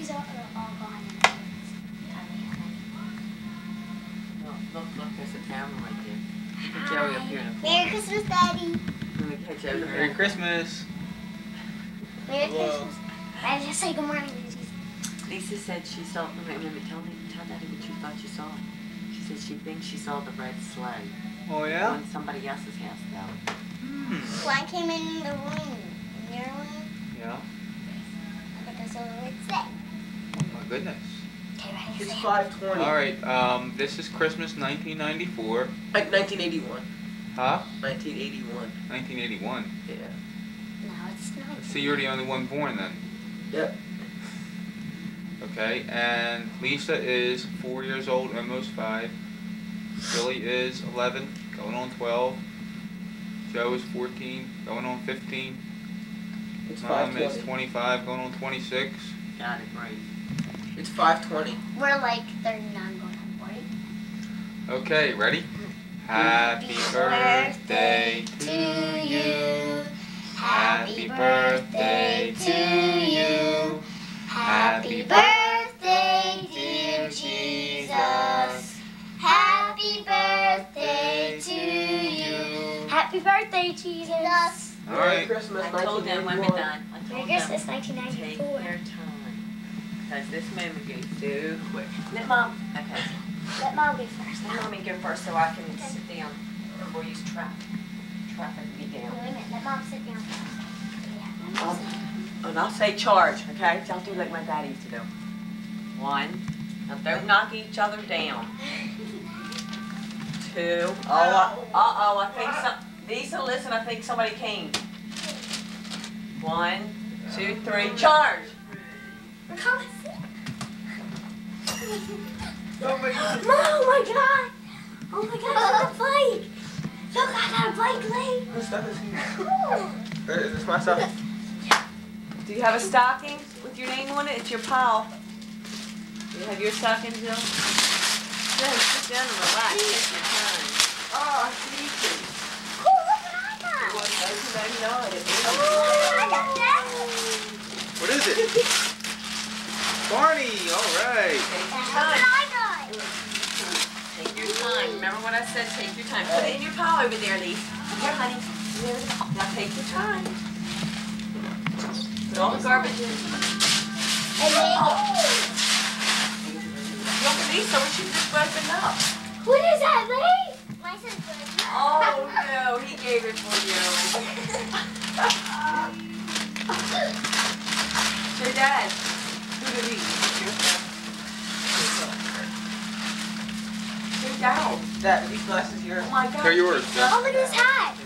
These are all gone. Look, there's a camera right there. Put Joey up here. Merry Christmas, Daddy. Let me catch Joey. Merry Christmas. Merry Christmas. Daddy, just say good morning. Lisa said she saw. Wait, tell Daddy what you thought you saw. She said she thinks she saw the red sleigh. Oh yeah? On somebody else's house though. One came in the room. In your room. Yeah. I think I saw the red sleigh. Oh my goodness. Okay, ready? It's 5:20. All right. This is Christmas 1994. Like 1981. Huh? 1981. 1981. Yeah. No, it's not. So you're the only one born then. Yep. Okay. And Lisa is 4 years old, almost 5. Billy is 11, going on 12. Joe is 14, going on 15. It's Mom is 5:20. 25, going on 26. Got it right. It's 5:20. We're like 39 going on 40. Okay, ready? Happy birthday to you. Happy birthday to you. Happy birthday, dear Jesus. Happy birthday to you. Happy birthday, Jesus. All Merry right. Christmas, I told them when we're 1981. done. I Merry told Christmas, them. Take 1994. your time. Because this moment goes so quick. Let Mom. Okay. Let Mom go first. Let Mommy go first so I can sit down before you traffic me down. Wait a minute, let Mom sit down first. Yeah, let Mom sit down. And I'll say charge, okay? Don't do like my daddy used to do. 1. Now don't knock each other down. 2. Uh-oh, I think Lisa, listen, I think somebody came. 1, 2, 3, charge! We're coming. Oh my God. Oh my God! Oh my God, look at the bike! Look, I got a bike lane! Whose stuff is here? Cool! Is this my stuff? Do you have a stocking with your name on it? It's your pal. Do you have your stocking, Jill? Just sit down and relax. Take your time. Oh, sweetie. Cool, look what I got! It was $19.99. Oh, I got that! What is it? Barney. All right. Take your That's time. what I got! Take your time. Remember what I said? Take your time. Put it in your pile over there, Lee. Here, honey. Now take your time. Put all the garbage in. And then, Look at Lisa, what she just opened up. what is that, Lee? My sister. Oh, no, he gave it for you. So, Dad, who did he? Sit down. That, these glasses here. Oh, my God. They're yours, Lisa. Jeff. Oh, look at his hat!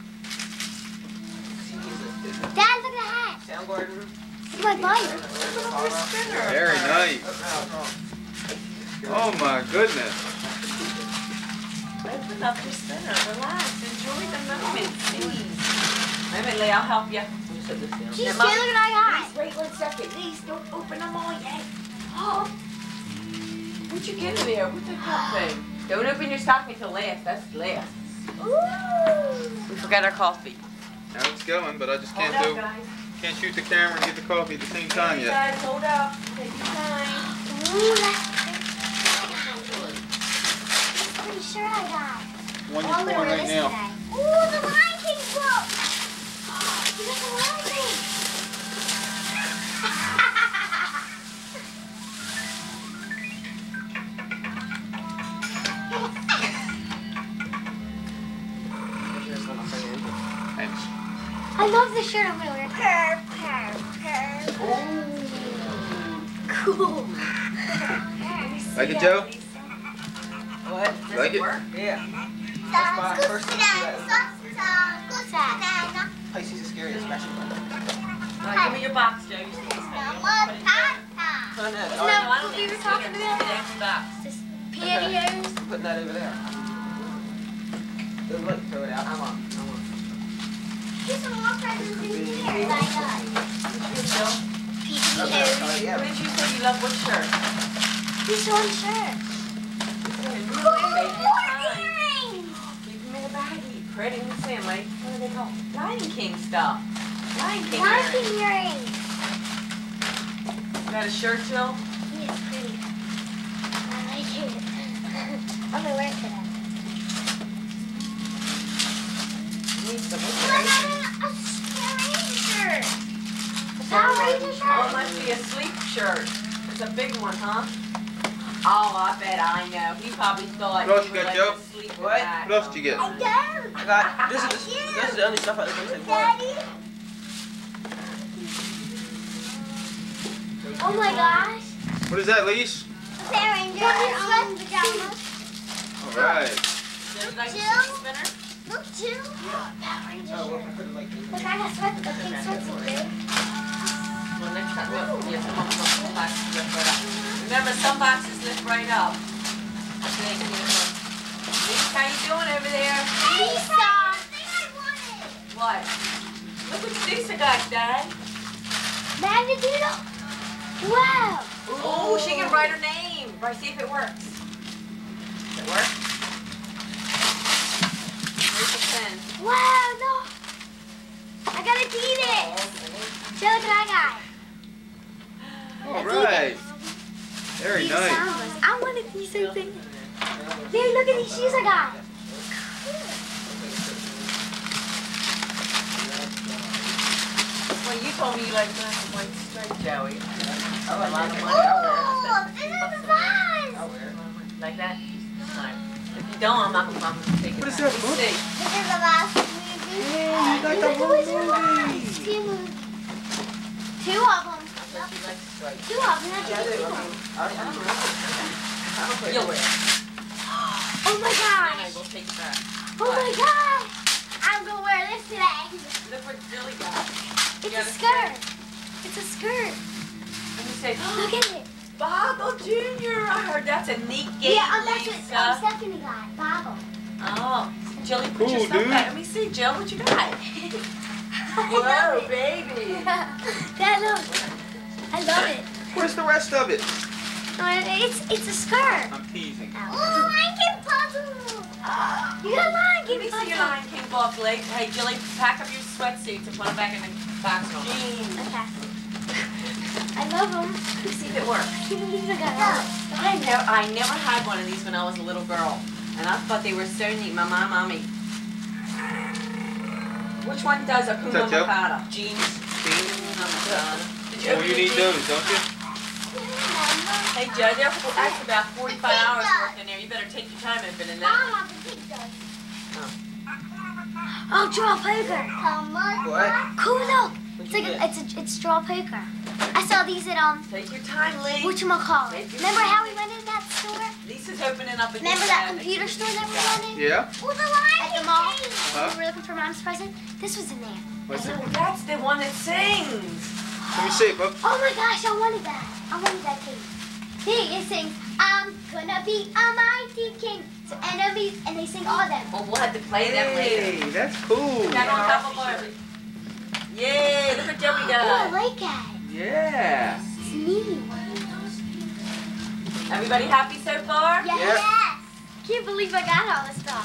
Is it Dad, look at the hat! Soundgarden? Look at my bike! Very nice. Oh my goodness. Open up your spinner. Relax. Enjoy the moment, please. Wait a minute, Lee. I'll help you. Let me set this down. She's Yeah, look Mom. what I got! Wait 1 second. Please don't open them all yet. Oh. What'd you get in there? What's the cup thing? Don't open your stocking till last. That's last. Ooh! We forgot our coffee. Now it's going, but I just Hold can't up, guys. can't shoot the camera and get the coffee at the same time Hey, yet. guys, hold up. Take your time. Ooh, that's pretty sure I got. One Oh, you're I'm gonna pouring wear right this now. today. Ooh, the Lion King book! You got the Lion King! Thanks. I love the shirt I'm gonna wear. Cool. Like it, Joe? What? Does Like it it? work? Yeah. That's my first thing to that. Pisces is scary, especially. All right, give me your box, Joe. You see this thing? Oh, no. No, I don't we need were to. talking Give me about? the empty box. Pantyhose. I'm putting that over there. Look, throw it out. I'm on. Here's some more presents in here that I got. Joe, Oh, PPOs. yeah. what did you say you love? What shirt? This one shirt. Take your More time. earrings. Keep them in a baggie. Pretty and Sammy. What are they called? Lion King stuff. Lion King Lion earrings. King earrings. got a shirt, Jill? Yeah, it's pretty. I like it. I'm gonna wear it today. Needs some Oh, inspiration. a shirt. Power Ranger shirt. Oh, it must be a sleep shirt. It's a big one, huh? Oh, I bet I know. He probably thought What else you you were got, like Joe? asleep What? in that. What else did you get? I don't. I got this is the only stuff I think I Daddy. Oh my gosh. What is that, Lise? Power Ranger pajamas. Alright. Does it like a Jill? sleep spinner? Look, too. Power Ranger Oh, well, shirt. I could have like this. Look, I got sweat, a pink sweatsuit, dude. Well, next time, look, yeah, some of them boxes lift right up. Remember, some boxes lift right up. Thank you. Lisa, how you doing over there? Lisa. Thing I wanted. What? Look what Lisa got, Dad. Magneto. Wow. Oh, she can write her name. Right, see if it works. Does it work? Where's the pen? Wow, no. I got Adidas. So look what I got. Alright. Very These nice. Sambas. I wanted these same things. Hey, look at these shoes I got. Well, you told me you liked black and white striped, Joey. I like A lot of it. money. I'll wear it. Oh, this is fun. I'll wear it. Like that? Alright. If you don't, I'm not gonna take it. What is back. that, Let's Book? see. This is the last movie. Hey, you like that Who is the last? Two movies. Two of them. She likes striped. Two of them. That's Yeah, I do. two I of them. mean, I don't know. You'll wear it. Oh my And I gosh. will take it back. Oh my gosh. I'm going to wear this today. Look what Billy got. It's got a a skirt. It's a skirt. Let me say, Look at it. Boggle Jr. I heard that's a neat game, Yeah, that's what Lisa. Stephanie got. Boggle. Oh, Jilly, put Cool, your stuff dude. back. Let me see, Jill, what you got? I Whoa, love it. baby. Dad, look. I love it. Where's the rest of it? It's a skirt. I'm teasing. Oh, Lion King puzzle. You got Lion Let King me puzzle. see your Lion King book, leg. Hey, Jilly, pack up your sweatsuits and put them back in the box. Jeans. Okay. I love them. Let me see if it works. These are good. I never had one of these when I was a little girl, and I thought they were so neat. My mommy. Which one does a Kuma Joe? Matata? Jeans. Jeans? Did you Oh, ever you do need jeans? those, don't you? Hey, Joe, that's about 45 hours worth in there. You better take your time opening that. Mama, the pig does. Oh, draw poker. What? Cool look. It's What'd you like it's straw poker. I saw these at Take your time, Lee. whatchamacallit. Remember how we went in that store? Lisa's opening up a Remember that computer store that we went in? Yeah? Oh, the Lion at the mall. Huh? We were looking for Mom's present. This was in there. What's it? Oh, that's the one that sings. Let me see, Book. Oh my gosh, I wanted that. I wanted that too. See, it sings, I'm gonna be a mighty king. So enemies, and they sing all of them. Well, we'll have to play them later. Hey, that's cool. That on top of ours. Yay, look what Joe we Oh, I got. like that. Yeah. It's neat. Everybody happy so far? Yes. Yep. Yes. Can't believe I got all this stuff.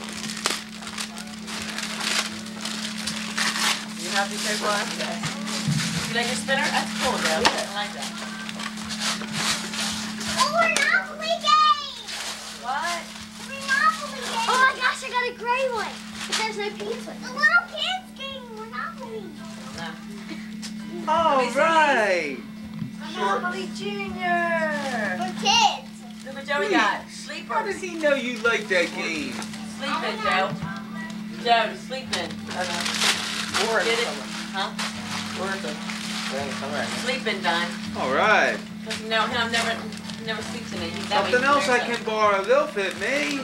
You happy so far? You like your spinner? That's cool, Joe. I like that. Oh, Monopoly game! What? Monopoly game! Oh my gosh, I got a gray one. But there's no pizza. The little kids game, Monopoly. No. All right. Monopoly Junior. For kids. Look what Joey got. How Sleeper. does he know you like that game? Sleep in, Joe. Joe, sleep in. Or Get it? somewhere. Huh? Or somewhere. Sleep in, Don. All right. Because no, him never sleeps in it. That way Something he else I wears can borrow. They'll fit me.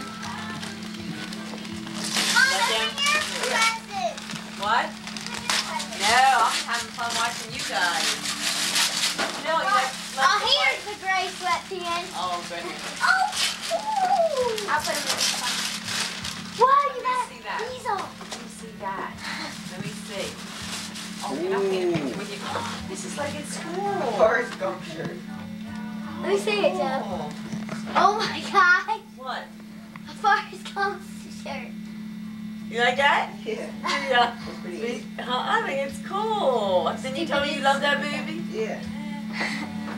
What? No, I'm having fun watching you guys. No, you like Oh, here's the gray sweatpants. Oh, goodness. Oh, cool. I'll put them in the box. Wow, you Let me got see that. diesel. Let me see that. Let me see. Oh, you're not paying attention when you... This is like at school. Forrest Gump shirt. Let me see it, Joe. Oh. Oh my God. What? A Forrest Gump shirt. You like that? Yeah. Yeah. That's pretty easy. I think it's cool. Didn't you tell me you love that movie? Yeah.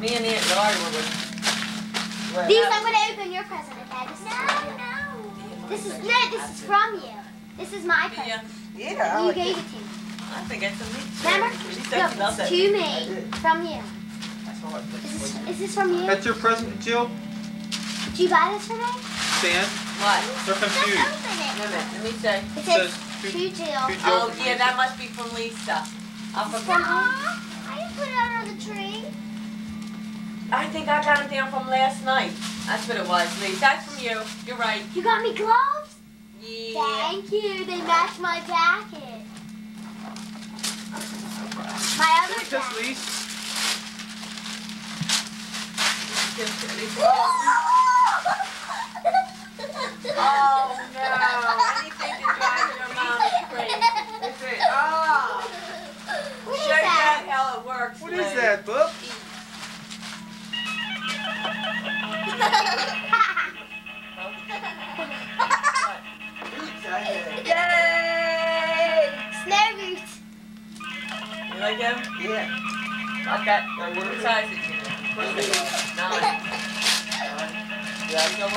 Me and Aunt Laura were with. These, I'm going to open your present, okay? This is from you. This is my present. Yeah. You gave it to me. I think it's a me. Remember? No, it's to me. From you. That's all I Is this from you? That's your present, Jill? Did you buy this for me? Stan? What? They're Just confused. open Wait a it. minute, let me see. It says to- to Jill. to Jill. Oh, yeah, that must be from Lisa. I forgot. I just put it under the tree. I think I got them down from last night. That's what it was, Lisa. That's from you. You're right. You got me gloves? Yeah. Thank you. They match my jacket. My other What's this, jacket. Lise? Oh, no. Anything to drive your mom crazy. That's it. Oh. What is Show you that? how it works. What is that, bub? Yay! Snow boots. You like them? Yeah. Like that. What size is it? Nine. Yeah, you know what?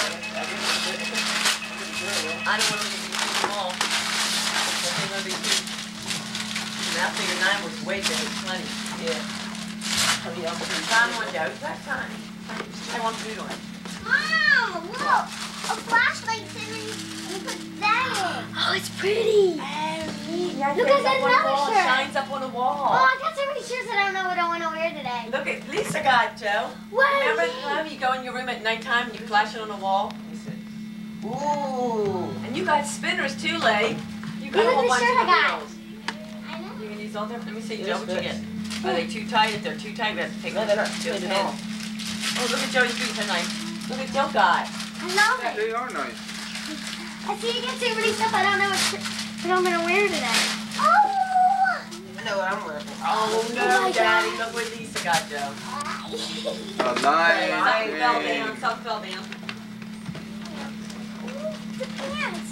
I don't want to be too small. I think it'll be too. And I figured 9 was way too plenty. Yeah. Time on, Joe. That's time. I want food on it. Mom, look. A flashlight and you put that in. Oh, it's pretty. Yeah, Look, I got another It shirt. shines up on the wall. Oh, I got so many shirts that I don't know what I want to wear today. Look at Lisa got, Joe. What? Remember the time you go in your room at nighttime and you flash it on the wall? Ooh. And you got spinners too, Lay. You got Look a whole at the bunch shirt of I got. wheels. I know. You can use all different. Let me see, Yes, Joe, what you yes. get? Are they too tight? If they're too tight, we have to take No, them. they're not. Joe's They're in. not. Oh, look at Joey's boots. They're nice. Look at Joe got. I love it. They are nice. I see you get so many stuff I don't know what I'm going to wear today. Oh! I know what I'm wearing. Oh, no, Oh my Daddy. God. Look what Lisa got, Joe. Oh, nice. Some fell man. down. Some fell down. The pants.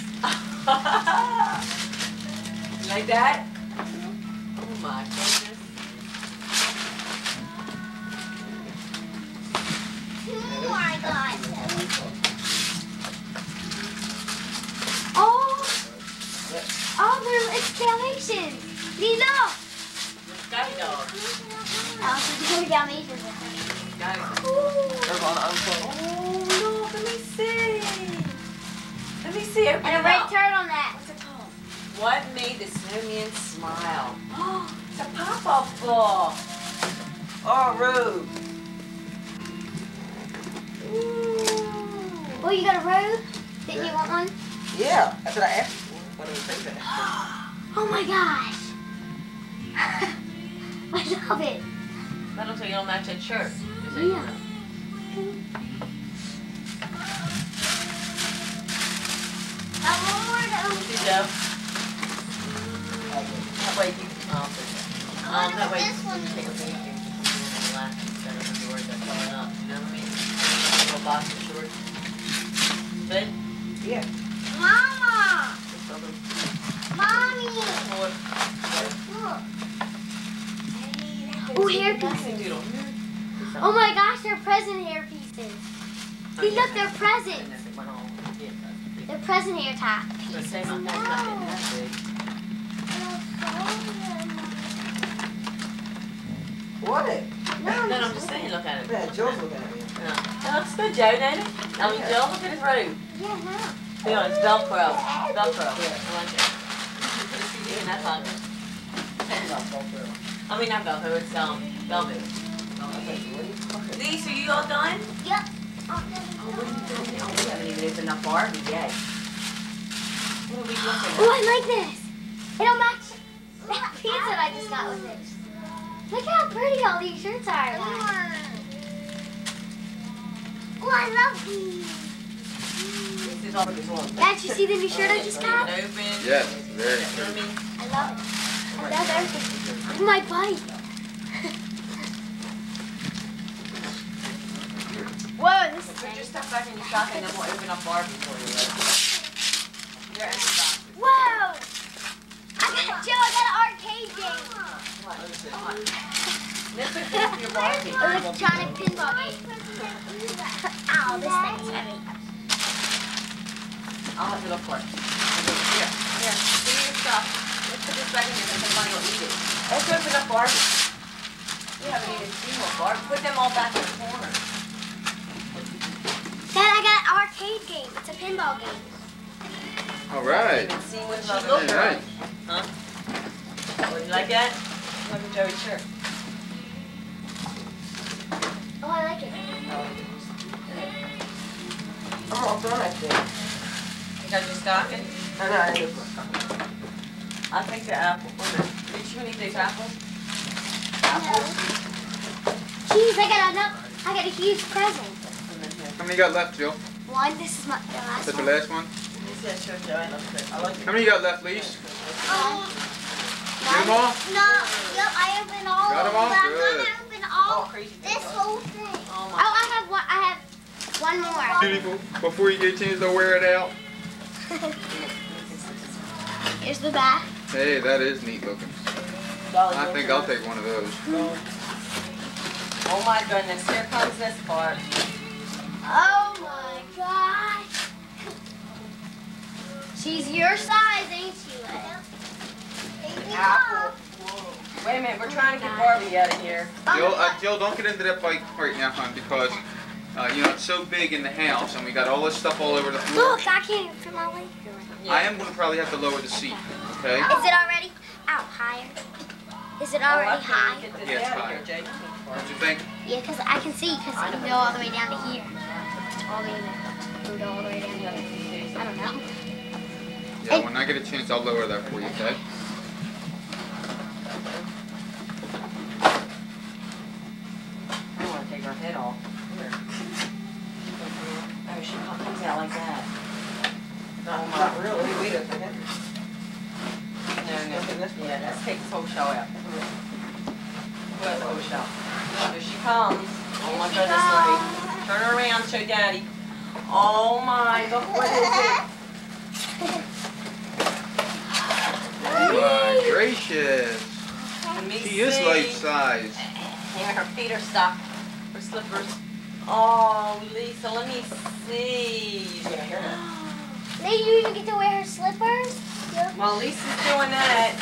Like that? Oh, my goodness. Oh my God. Oh, they're Dalmatians. These are. Sky dog. Oh, so these are Dalmatians. Got it. They're going to unplug. Oh, look. Let me see. Let me see. Open And a it red up. turtleneck. What's it called? What made the snowman smile? Oh, it's a pop-up book. Oh, Rube. Oh, you got a robe? Didn't you want one? Yeah, that's what I asked for. What do you think that? Oh my gosh. I love it. That looks like you don't match that shirt. Yeah. See, Joe? That way you can that way you can take a peek and relax instead of the doors that's coming up. You know what I mean? Little box of shorts. Good? Yeah. Mama! Just a little Mommy! more. Look. Oh, hair pieces. Doodle. Oh my gosh, they're present hair pieces. See, look, they're presents. They're present hair top The pieces. same on that, nothing that big. What it? No, No, I'm just saying, look at it. Man, Joe's looking at me. Yeah. That looks good, Joe, doesn't it? I mean, Joe, look at his robe. Yeah, no. Yeah, it's Velcro. Velcro. I like it. You put a CD in that pocket. I mean, not Velcro, it's velvet. Lisa, are you all done? Yep. Oh, what are you doing now? We haven't even opened up Barbie yet. What are we looking at? Oh, I like this. It'll match that pizza that I just got with it. Look how pretty all these shirts are. Oh, I love these. This is all this one. Dad, you see the new shirt I just got? Open. Yes, very You know what I mean? I love it. I love everything. Look at my bike. Whoa, this is Put your nice. stuff back in your sock and then we'll open up Barbie for you. Your empty box. Whoa! I got Joe, I got an arcade game. What? This is your Barbie. Electronic pinball game. Ow, this thing's heavy. I'll have to look for it. Here, give me your stuff. Let's put this back in here, because somebody will eat it. Let's open up Barbie. We haven't even seen one, Bart. Put them all back in the corner. Dad, I got an arcade game. It's a pinball game. All right. Even see what she All looked right. like. Huh? Oh, you like that? Look at Joey's shirt. Oh, I like it. I'm all done, I think. You got your stocking? I know, I need to. I'll take the apple. Did you need these apples? Jeez, I got a huge present. How many you got left, Jill? One, this is the last That's the one. last one? Let me see that shirt, Joey. I like it. How many you got left, Lise? Get them No, all? yep, I opened all Got 'em all? of them. Good. I opened all, crazy. this whole thing. Oh, my. I have one more. Beautiful. Before you get a chance to wear it out. Here's the back. Hey, that is neat looking. Dolly, I think I'll take one of those. Oh my goodness, here comes this part. Oh my gosh. She's your size, ain't she, Leia? Apple. Wait a minute, we're trying to get Barbie out of here. Jill, don't get into that bike right now, hon, because you know it's so big in the house, and we got all this stuff all over the floor. Look, I can't even fit my leg through it. I am going to probably have to lower the seat. Okay. Is it already? Ow, higher. Is it already high? Get this Yeah, it's out of high. here, Jake. What you think? Yeah, because I can see, because it can go all the way down to here. All the way there. It can go all the way down to here. I don't know. Yeah, when I get a chance, I'll lower that for you, okay? I don't want to take her head off. Here. Oh, she comes out like that. Not really. We don't think it. No. Yeah, let's take this whole shell out. Where's the whole shell? Here she comes. Oh my goodness, Lily. Turn her around, show Daddy. Oh my, look, what is it? Oh my gracious. Let me She is see. life size. Here, her feet are stuck. Her slippers. Oh, Lisa, let me see. Maybe you even get to wear her slippers? While Lisa's doing that.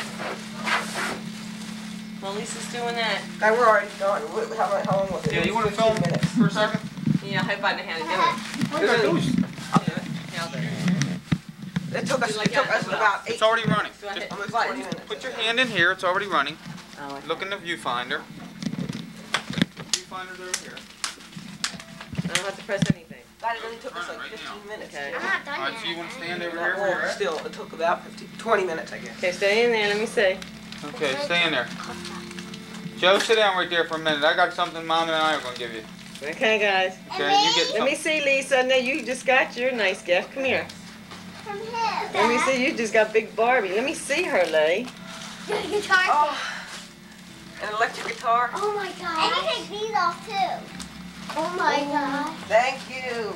Now we're already done. How long was it? Yeah, you want to 15 film minutes. for a second? Yeah, I hope I know how to do it. What do I do? Yeah, I'll do it. It took us about 8 It's already running. Do I hit Just almost button? 20 minutes. put your hand in here. It's already running. Oh, okay. Look in the viewfinder. Viewfinder's over here. I don't have to press anything. That only took us like Right 15 now. minutes. Okay. I'm not done All yet. right, so you want to stand over Not here where more, you're at? still, it took about 20 minutes, I guess. Okay, stay in there. Let me see. Okay, stay in there. Joe, sit down right there for a minute. I got something Mom and I are going to give you. Okay, guys. Okay, you get Let me something. see, Lisa. Now you just got your nice gift. Come here. From him. Let me see. You just got Big Barbie. Let me see her, Lay. Guitar. Oh, an electric guitar. Oh my god. And you take these off too. Oh my god. Thank you.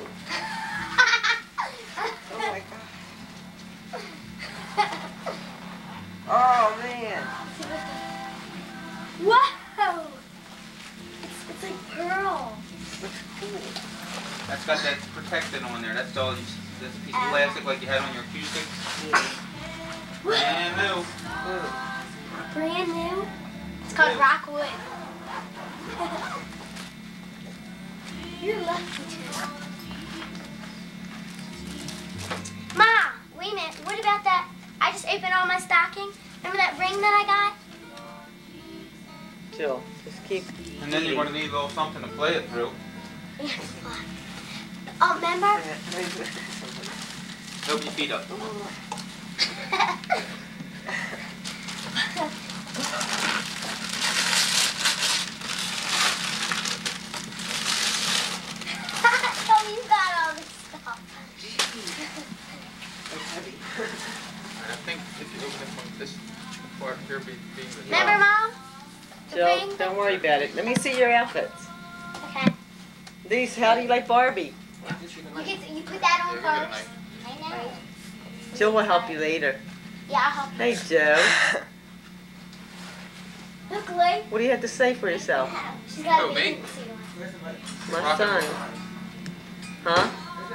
Oh my god. Oh man. Whoa! It's like pearl. Looks cool. That's got that protectant on there. That's all. That's a piece of plastic like you had on your acoustic. Brand new. Ooh. Brand new. It's called Rockwood. You're lucky too. Mom, wait a minute. What about that? I just opened all my stocking. Remember that ring that I got? Jill, just keep. And then you're going to need a little something to play it through. Oh, remember? Help your feet up. Oh, you got all this stuff. It's heavy. I think if you open it from this part here, be the Remember, Mom? The Jill, ring? don't worry about it. Let me see your outfits. Okay. These, how do you like Barbie? You put that on Yeah, go get a first. knife. I know. Jill will help you later. Yeah, I'll help you. Hey, Joe. Look, away. What do you have to say for yourself? She's got Oh, a me? bathing suit on. My son. Huh?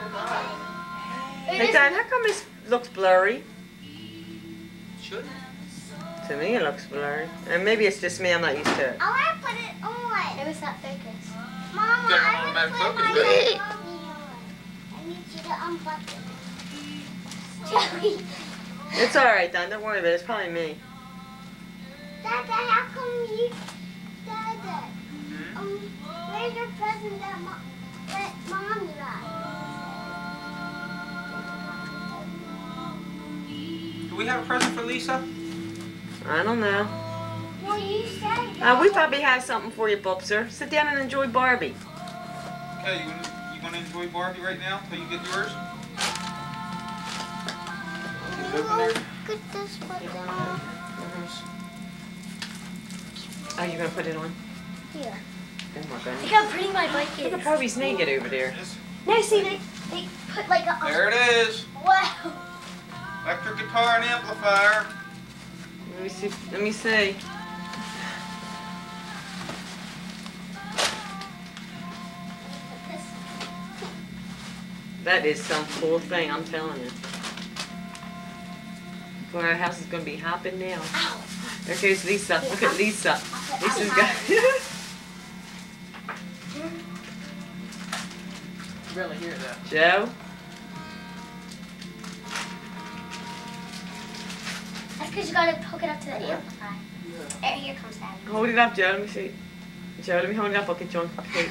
Hey, Dad, how come this looks blurry? Should. To me, it looks blurry. And maybe it's just me. I'm not used to it. I want to put it on. It was not focused. Mama, Got I want to automatic put my focus, mommy on. I need you to unbuckle it. Joey. It's all right, Don. Don't worry about it. It's probably me. Dada, how come you... Dada, where's your present that Mommy got? Do we have a present for Lisa? I don't know. Well, you said We probably have something for you, Bubser. Sit down and enjoy Barbie. Okay, you want to enjoy Barbie right now until you get yours? Open there. Put this one down. Oh, you gonna put it on? Here. Oh my goodness. Look how pretty my bike Look at is. Barbie's naked over there. No, see, they put like a... There it is. Wow. Electric guitar and amplifier. Let me see. Let me see. That is some cool thing, I'm telling you. Boy, our house is going to be hopping now. Ow. There goes Lisa. Look at Lisa. Lisa's got... Really hear that. Joe? That's because you gotta hook it up to the amplifier. Here comes Daddy. Hold it up, Joe. Let me see. Joe, let me hold it up. I'll get you on. Okay.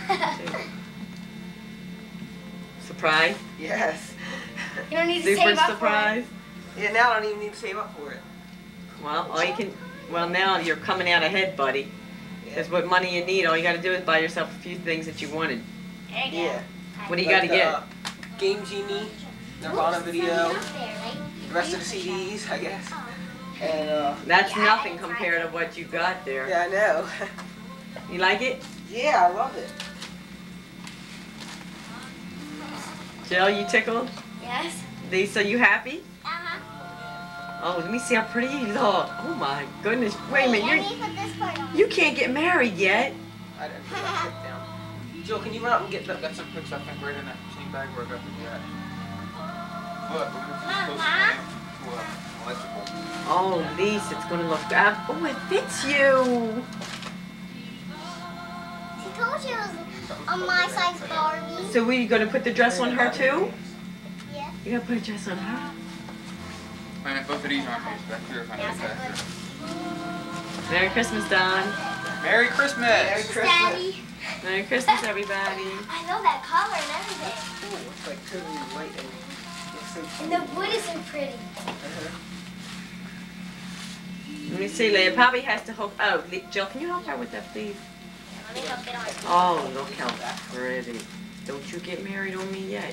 Surprise? Yes. You don't need to Super save up surprise. Yeah, now I don't even need to save up for it. Well, all you can... Well, now you're coming out ahead, buddy. Because what money you need, all you got to do is buy yourself a few things that you wanted. There you go. Yeah. What do you got to get? Game Genie, Nirvana video, Up there, right? the rest of the CDs, I guess. And, That's nothing compared to what you got there. yeah, I know. You like it? Yeah, I love it. Jill, you tickled? Yes. Lisa, you happy? Uh-huh. Oh, let me see how pretty you look. Oh my goodness. Wait a minute, I need to put this part on. you can't get married yet. I didn't put that down. Jill, can you run out and get that? Got some quick stuff, I think, right in that same bag where I got the cat. But we're Mama? supposed to electrical. Oh, Lisa, it's going to look good. Oh, it fits you. She told you it was on my size Barbie. So, you going to put the dress on her too? Yeah. You going to put a dress on her? Man, both of these aren't nice back here if I Yes, get I back put. Merry Christmas, Don. Merry Christmas! Merry Christmas. Daddy. Merry Christmas, everybody. I know that color and everything. Oh, it looks like totally white and it's so And cute. the wood is so pretty. Let me see, Leah. Probably has to hook. Oh, Jill, can you help her with that, please? Let me hook it on. Oh, look how pretty. Don't you get married on me yet.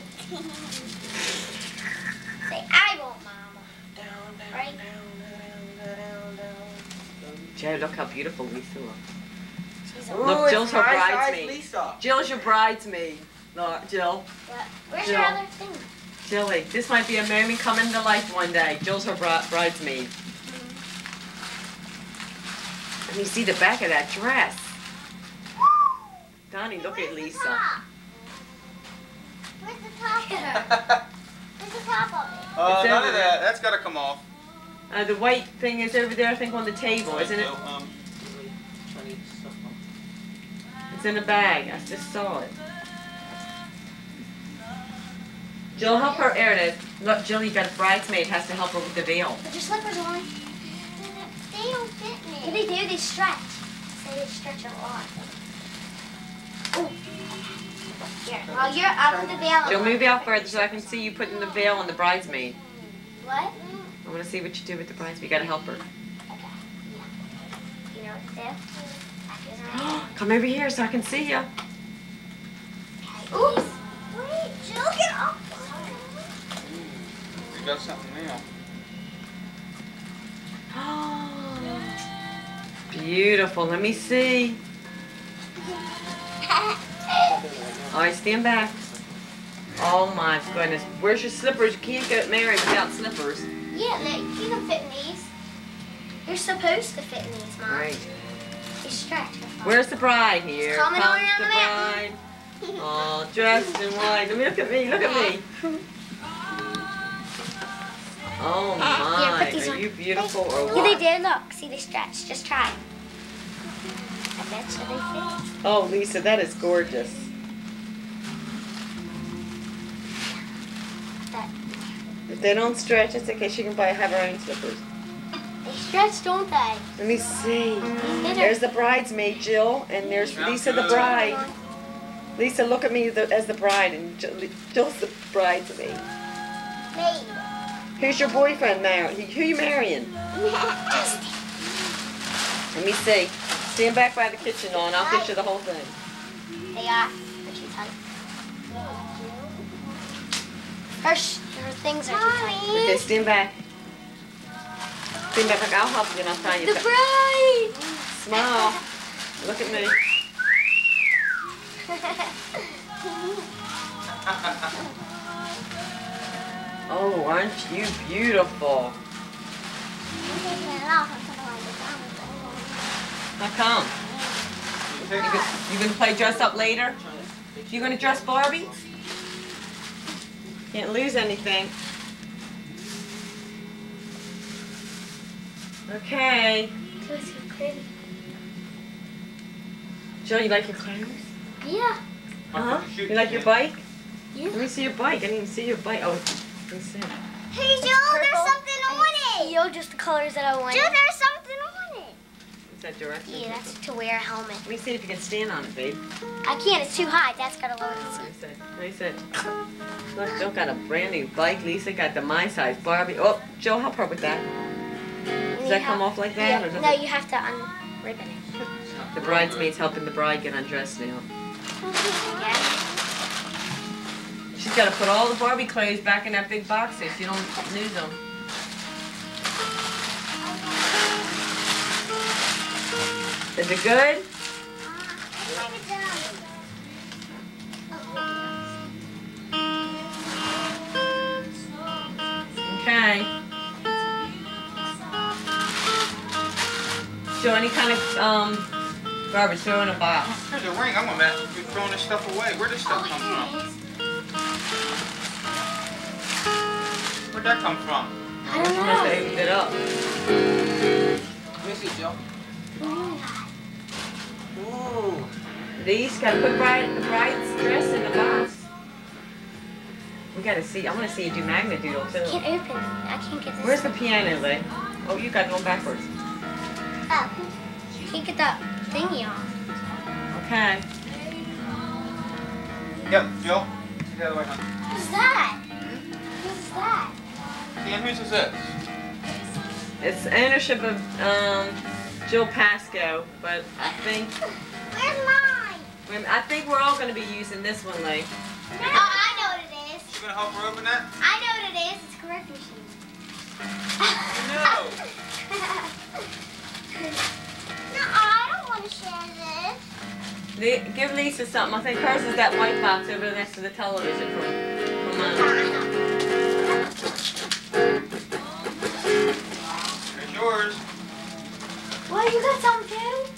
Say, I won't, Mama. Down, down, Right. down, down, down, down. Joe, look how beautiful Lisa looks. She's a Ooh, Look, it's Jill's her my size bridesmaid. Lisa. Jill's your bridesmaid. Look, Jill. What? Where's Jill. your other thing? Jilly, this might be a moment coming to life one day. Jill's her bridesmaid. Let me see the back of that dress. Donnie, look at Where's the Lisa. top? Where's the top of it? Where's the top of it? It's None over of that. That's got to come off. The white thing is over there, I think, on the table, isn't it? It's in the bag. I just saw it. Jill, help her air it. Look, Jill, you got a bridesmaid has to help her with the veil. Put your slippers on. They don't fit me. Yeah, they do. They stretch. They stretch a lot. Ooh. Here. Well, I'll put the veil on. Jill, move out further so I can see you putting the veil on the bridesmaid. What? I want to see what you do with the bridesmaid. You got to help her. Okay. Yeah. You know what to do? Back is right. Come over here so I can see you. Okay. Oops. Wait, Jill, get off. We got something now. Beautiful. Let me see. All right, stand back. Oh my goodness. Where's your slippers? You can't get married without slippers. Yeah, you can fit in these. You're supposed to fit in these, Mom. Right. You stretch. Where's the bride? Here Coming comes around the the bride. All dressed in white. Look at me. Look at me. Oh my. Here, put these Are on. you beautiful or Yeah, what? they do. Look, see they stretch. Just try. I bet you they fit. Oh, Lisa, that is gorgeous. That. If they don't stretch, it's okay. She can have her own slippers. They stretch, don't they? Let me see. There's the bridesmaid, Jill, and there's Lisa, the bride. Lisa, look at me as the bride, and Jill's the bridesmaid. Me. Who's your boyfriend now? Who you marrying? Just. Let me see. Stand back by the kitchen on. I'll picture the whole thing. They are. They're too tight. Her things are too tight. Okay, stand back. Stand back. I'll help you and I'll find you. The bride! Smile. Look at me. Oh, aren't you beautiful? How come? You gonna play dress up later? You gonna dress Barbie? Can't lose anything. Okay. Those are pretty. Joe, you like your clothes? Yeah. Uh-huh. You like your bike? Yeah. Let me see your bike. I didn't even see your bike. Oh, let me see. Hey, Joe, there's something on it. Yo, just the colors that I want. Joe, there's something on it. Is that direction? Yeah, that's to wear a helmet. Let me see if you can stand on it, babe. I can't. It's too high. That's got to lower the seat. Lisa. Look, Joe got a brand new bike. Lisa got the my size Barbie. Oh, Joe, help her with that. Does that come off like that? Yeah. Or does No, it? you have to unribbon it. The bridesmaid's helping the bride get undressed now. Yeah. She's got to put all the Barbie clothes back in that big box so you don't lose them. Is it good? Okay. So any kind of garbage, throw in a box. Here's a ring. I'm gonna be throwing this stuff away. Where'd this stuff come from? Where'd that come from? I don't You must have know. opened it up. Let me see, Joe. Ooh. These gotta put the bride's dress in the box. We gotta see. I want to see you do magnet doodle too. I can't open it. I can't get this. Where's the piano, Lee? Oh, you got it going backwards. Oh. I can't get that thingy off. Okay. Yep, Joe. Get the other way, hon. Who's that? Who's that? Dan, whose is this? It's ownership of Jill Pasco, but I think we're all gonna be using this one, Lee. Oh, I know what it is. You gonna help her open that? I know what it is. It's a correct machine. No. No, I don't want to share this. Give Lisa something. I think hers is that white box over next to the television from Mom. Here's yours. What, you got some too?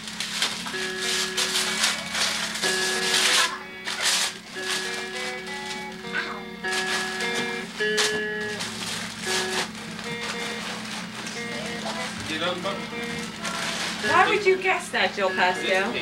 You know, but Why would you guess that, Jill Pasco?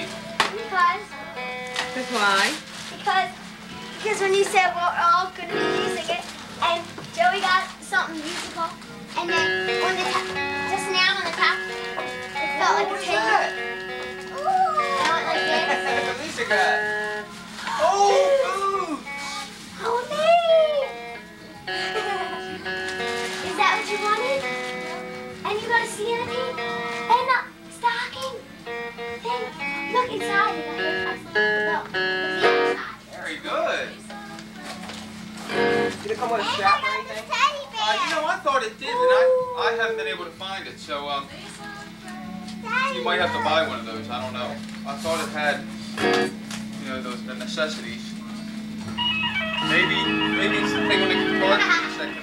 Because Why? because when you said we're all going to be using it, and Joey got something musical, and then on the just now on the top, it felt like a finger. Ooh. And I went like this. Lisa got. Oh, Oh, me! Is that what you wanted? And you gotta see anything? And the stocking thing. Look inside. Look, the inside. very good. Did it come with a strap or anything? You know, I thought it did, and I haven't been able to find it, so you might have to buy one of those. I don't know. I thought it had, you know, the necessities. Maybe it's the thing on the guitar case that can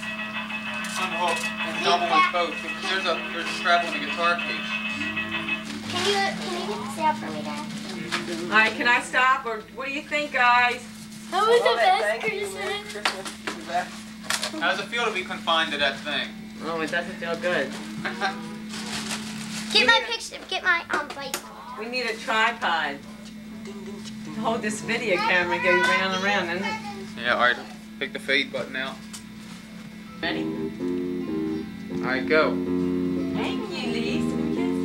unhook and double with both. There's a strap on the guitar case. Can you get this out for me, Dad? All right, can I stop, or what do you think, guys? That was the best Thank you. Christmas. How does it feel to be confined to that thing? Oh, it doesn't feel good. Get my picture. Get my bike. We need a tripod to hold this video camera and go round and round, isn't it? Yeah, all right. Pick the fade button out. Ready? All right, go. Thank you, Lisa.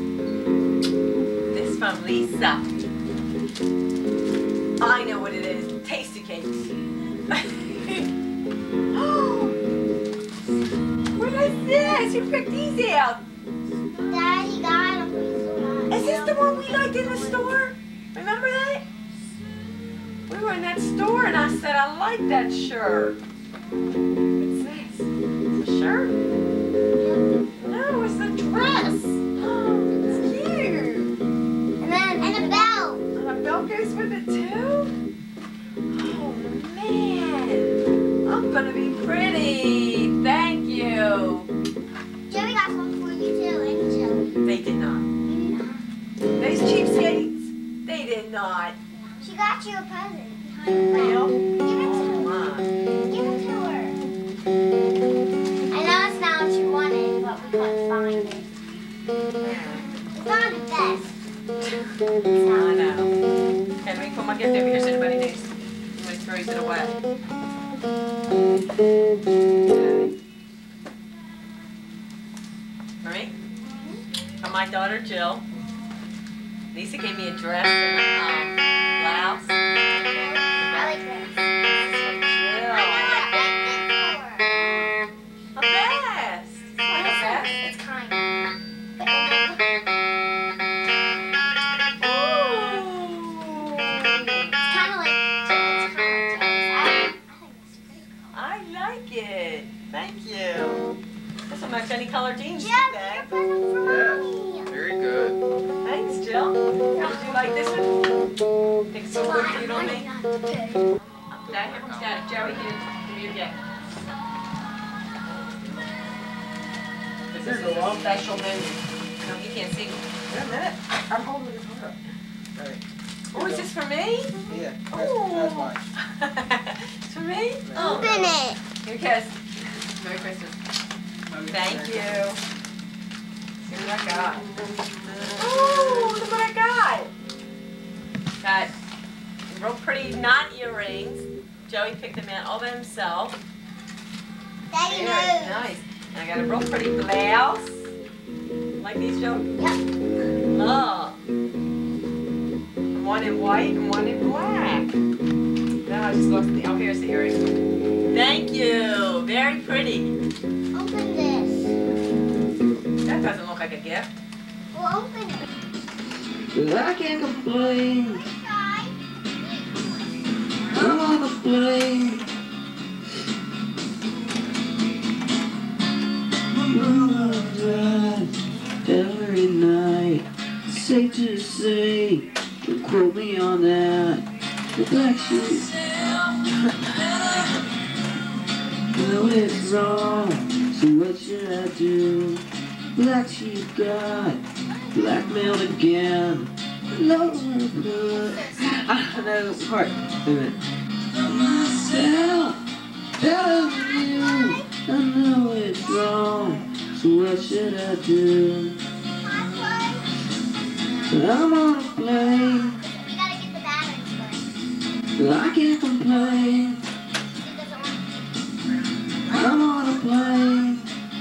This from Lisa. I know what it is. Tasty cakes. What is this? You picked these out. Daddy got them. Is this the one we liked in the store? Remember that? We were in that store and I said, I like that shirt. What's this? It's a shirt? No, it's a dress. It's cute. And a belt. And a belt goes with it too? Oh man. I'm gonna be pretty. Thank you. Joey got some for you too, and Joey. They did not. Those cheapskates, they did not. She got you a present. Real? Give it to her. Give it to her. I know it's not what you wanted, but we couldn't find it. It's not the best. It's not. I know. Okay, let me put my gift over here so nobody knows. Nobody throws it away. Marie? From my daughter Jill. Lisa gave me a dress and a blouse. I like this. A vest. It's like a vest. It's kind. Ooh. It's kind of like Joey's. I like it. Thank you. This will match any color jeans Yeah, today. get a present for Mommy. Very good. Thanks, Jill. Did you like this one? Think so good cute on me? Dad, here comes Dad. Joey, here. Give me your gift. This is a special menu. No, you can't see me. Wait a minute. I'm holding it up. All right. Oh, is this for me? Yeah, that's Oh. mine. It's for me? Oh. Open it. Here, kiss. Merry Christmas. Thank you. See what I got. Oh, look what I got. Got real pretty knot earrings. Joey picked them out all by himself. Daddy Very knows. nice. And I got a real pretty blouse. Like these, Joe? Yep. Oh. One in white and one in black. Now I just lost the, oh, here's the earrings. Thank you. Very pretty. Open this. That doesn't look like a gift. Well, open it. Well, I can't complain. Try. I'm on the plane. Drive every night. Safe to say, don't quote me on that. The black sheep. Know it's wrong, so what should I do? Black sheep got blackmailed again. Lord, I don't know the part. Wait a minute. Myself, better than you. I know it's wrong, so what should I do? I'm on a plane. We gotta get the batteries first. I can't complain. It doesn't work. I'm on a plane.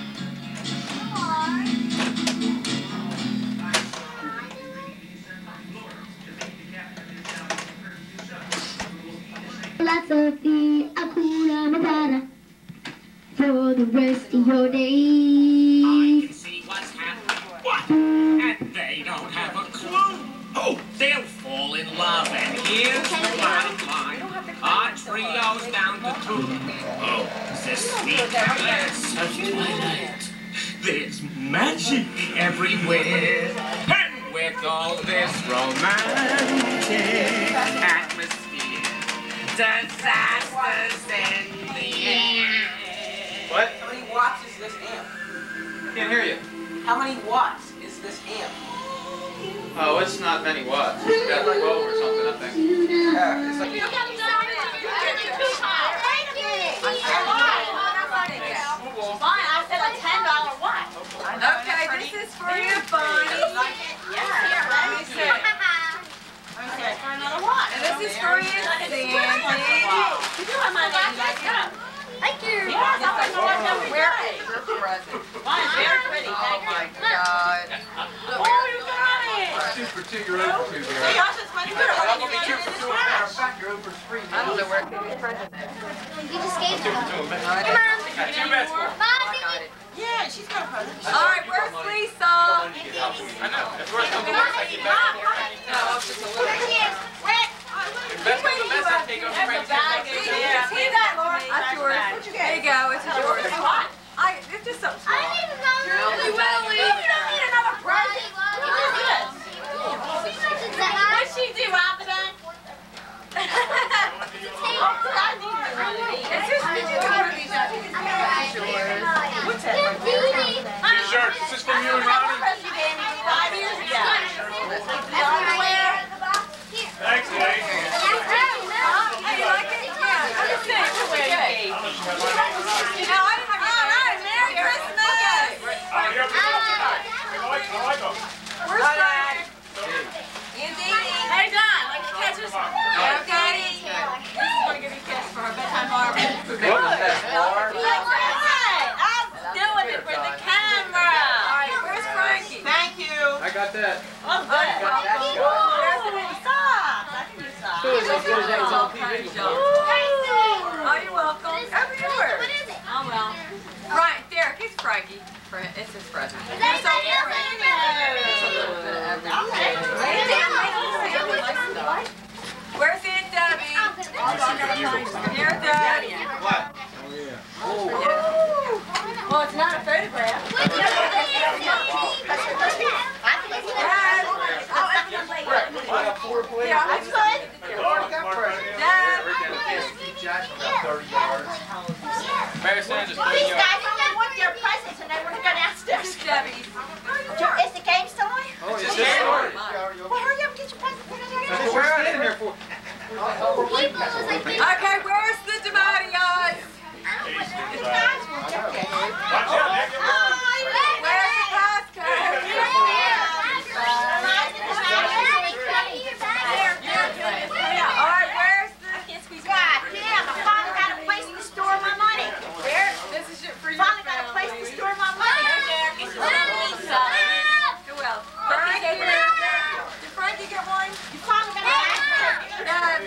Lots of the Hakuna Matata for the rest of your days. I can see what's happening. What? And they don't have a clue. Oh, they'll fall in love. And here's the bottom line. Our trio's down to 2. Oh, the sweet caress of twilight. There's magic everywhere. And with all this romantic atmosphere, disasters in the air. What? How many watts is this amp? Can't hear you. How many watts is this amp? Oh, it's not many watts. It's got 12 or something, I think. Yeah, it's like... I said a $10 watch. Okay, this is for you, Bonnie. Yeah. Let me see. Okay, for another watch. And this is for you, Sandy. You do have my name back up. Thank you. Yes, I was watching every day. Your present. Mine's very pretty. Oh Thank my you. God. Oh, you got it. Super 2, you're over 2 there. Hey, I just went to I'm going to be two for 2. Matter of fact, you're over 3. I don't know where Katie's present is. You just gave it to me. Come on. Got 2 bets for it. I got it. Yeah, she's got a present. All right, where's Lisa? I know. That's where it's going to work. I get back here. No, it's just a little bit. Best of the best, I take over right Yeah, see that, Laura? That's yours. There you go. It's yours. It's just something small. You don't need another present. What'd she do, Alphabet? It's just, did you get one of these? It's yours. What's that? T-shirt. This is from you and Ronnie. 5 years ago. Thanks, Lee. Hey, you like it? Yeah. I'm just saying. It's okay. No, I didn't have your name. Merry Christmas. Where's Frank? Andy. Hey, Don, like the catches. Okay. This is going to give you a kiss for her bedtime bar. Good. I'm doing it for the camera. All right, where's Frankie? Thank you. I got that. Oh, good. Where's the new socks? I can use socks. Oh, you're welcome. Over yours. What is it? Oh, well. Right, Derek, it's Frankie. It's his present. Is that It's a little bit of everything. Where's Aunt Debbie? Here, Debbie. What? Well, it's not a photograph. I have 4 plates. Yeah, that's good. Dad. Mary Sanders, These guys didn't want their presents and they were to go downstairs. This is Debbie's. Is the game still on? Oh, it's just started. Well, hurry up and get your presents. That's what we're standing here for. Okay, where's the Dematios? Where's the passcode? All right, where's the... God damn, I finally got a place to store my money. There. This is for your Finally got a place to store my money. Who else? Frankie. Did Frankie get one? You finally got a place. Dad.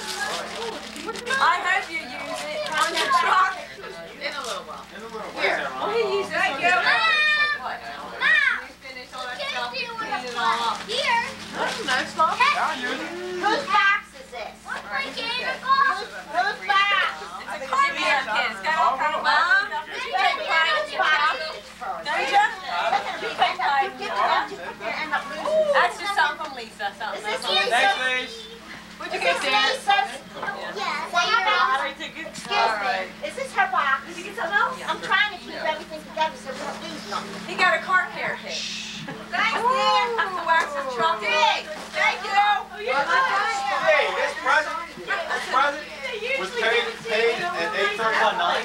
I hope you use it on your truck. In a little while. Here. Well, he uses it. Thank you. What? We finished all that stuff. Cleaned it all up. Here. Nice stuff. Whose box is this? What's my game? Whose box? It's a car man kid. It's got all kind of Mom, you take pride in your truck. Don't you? You take pride in your truck. That's just something from Lisa. Something. Is this Thanks, Liz. What'd you get, Dan? Yes. Excuse me. Is this her box? Did you get something else? I'm trying to keep everything together so we don't lose nothing. He got a car care kit. Thanks, Dan. To wax his truck. Thank you. Hey, this present was paid at 8/31/9.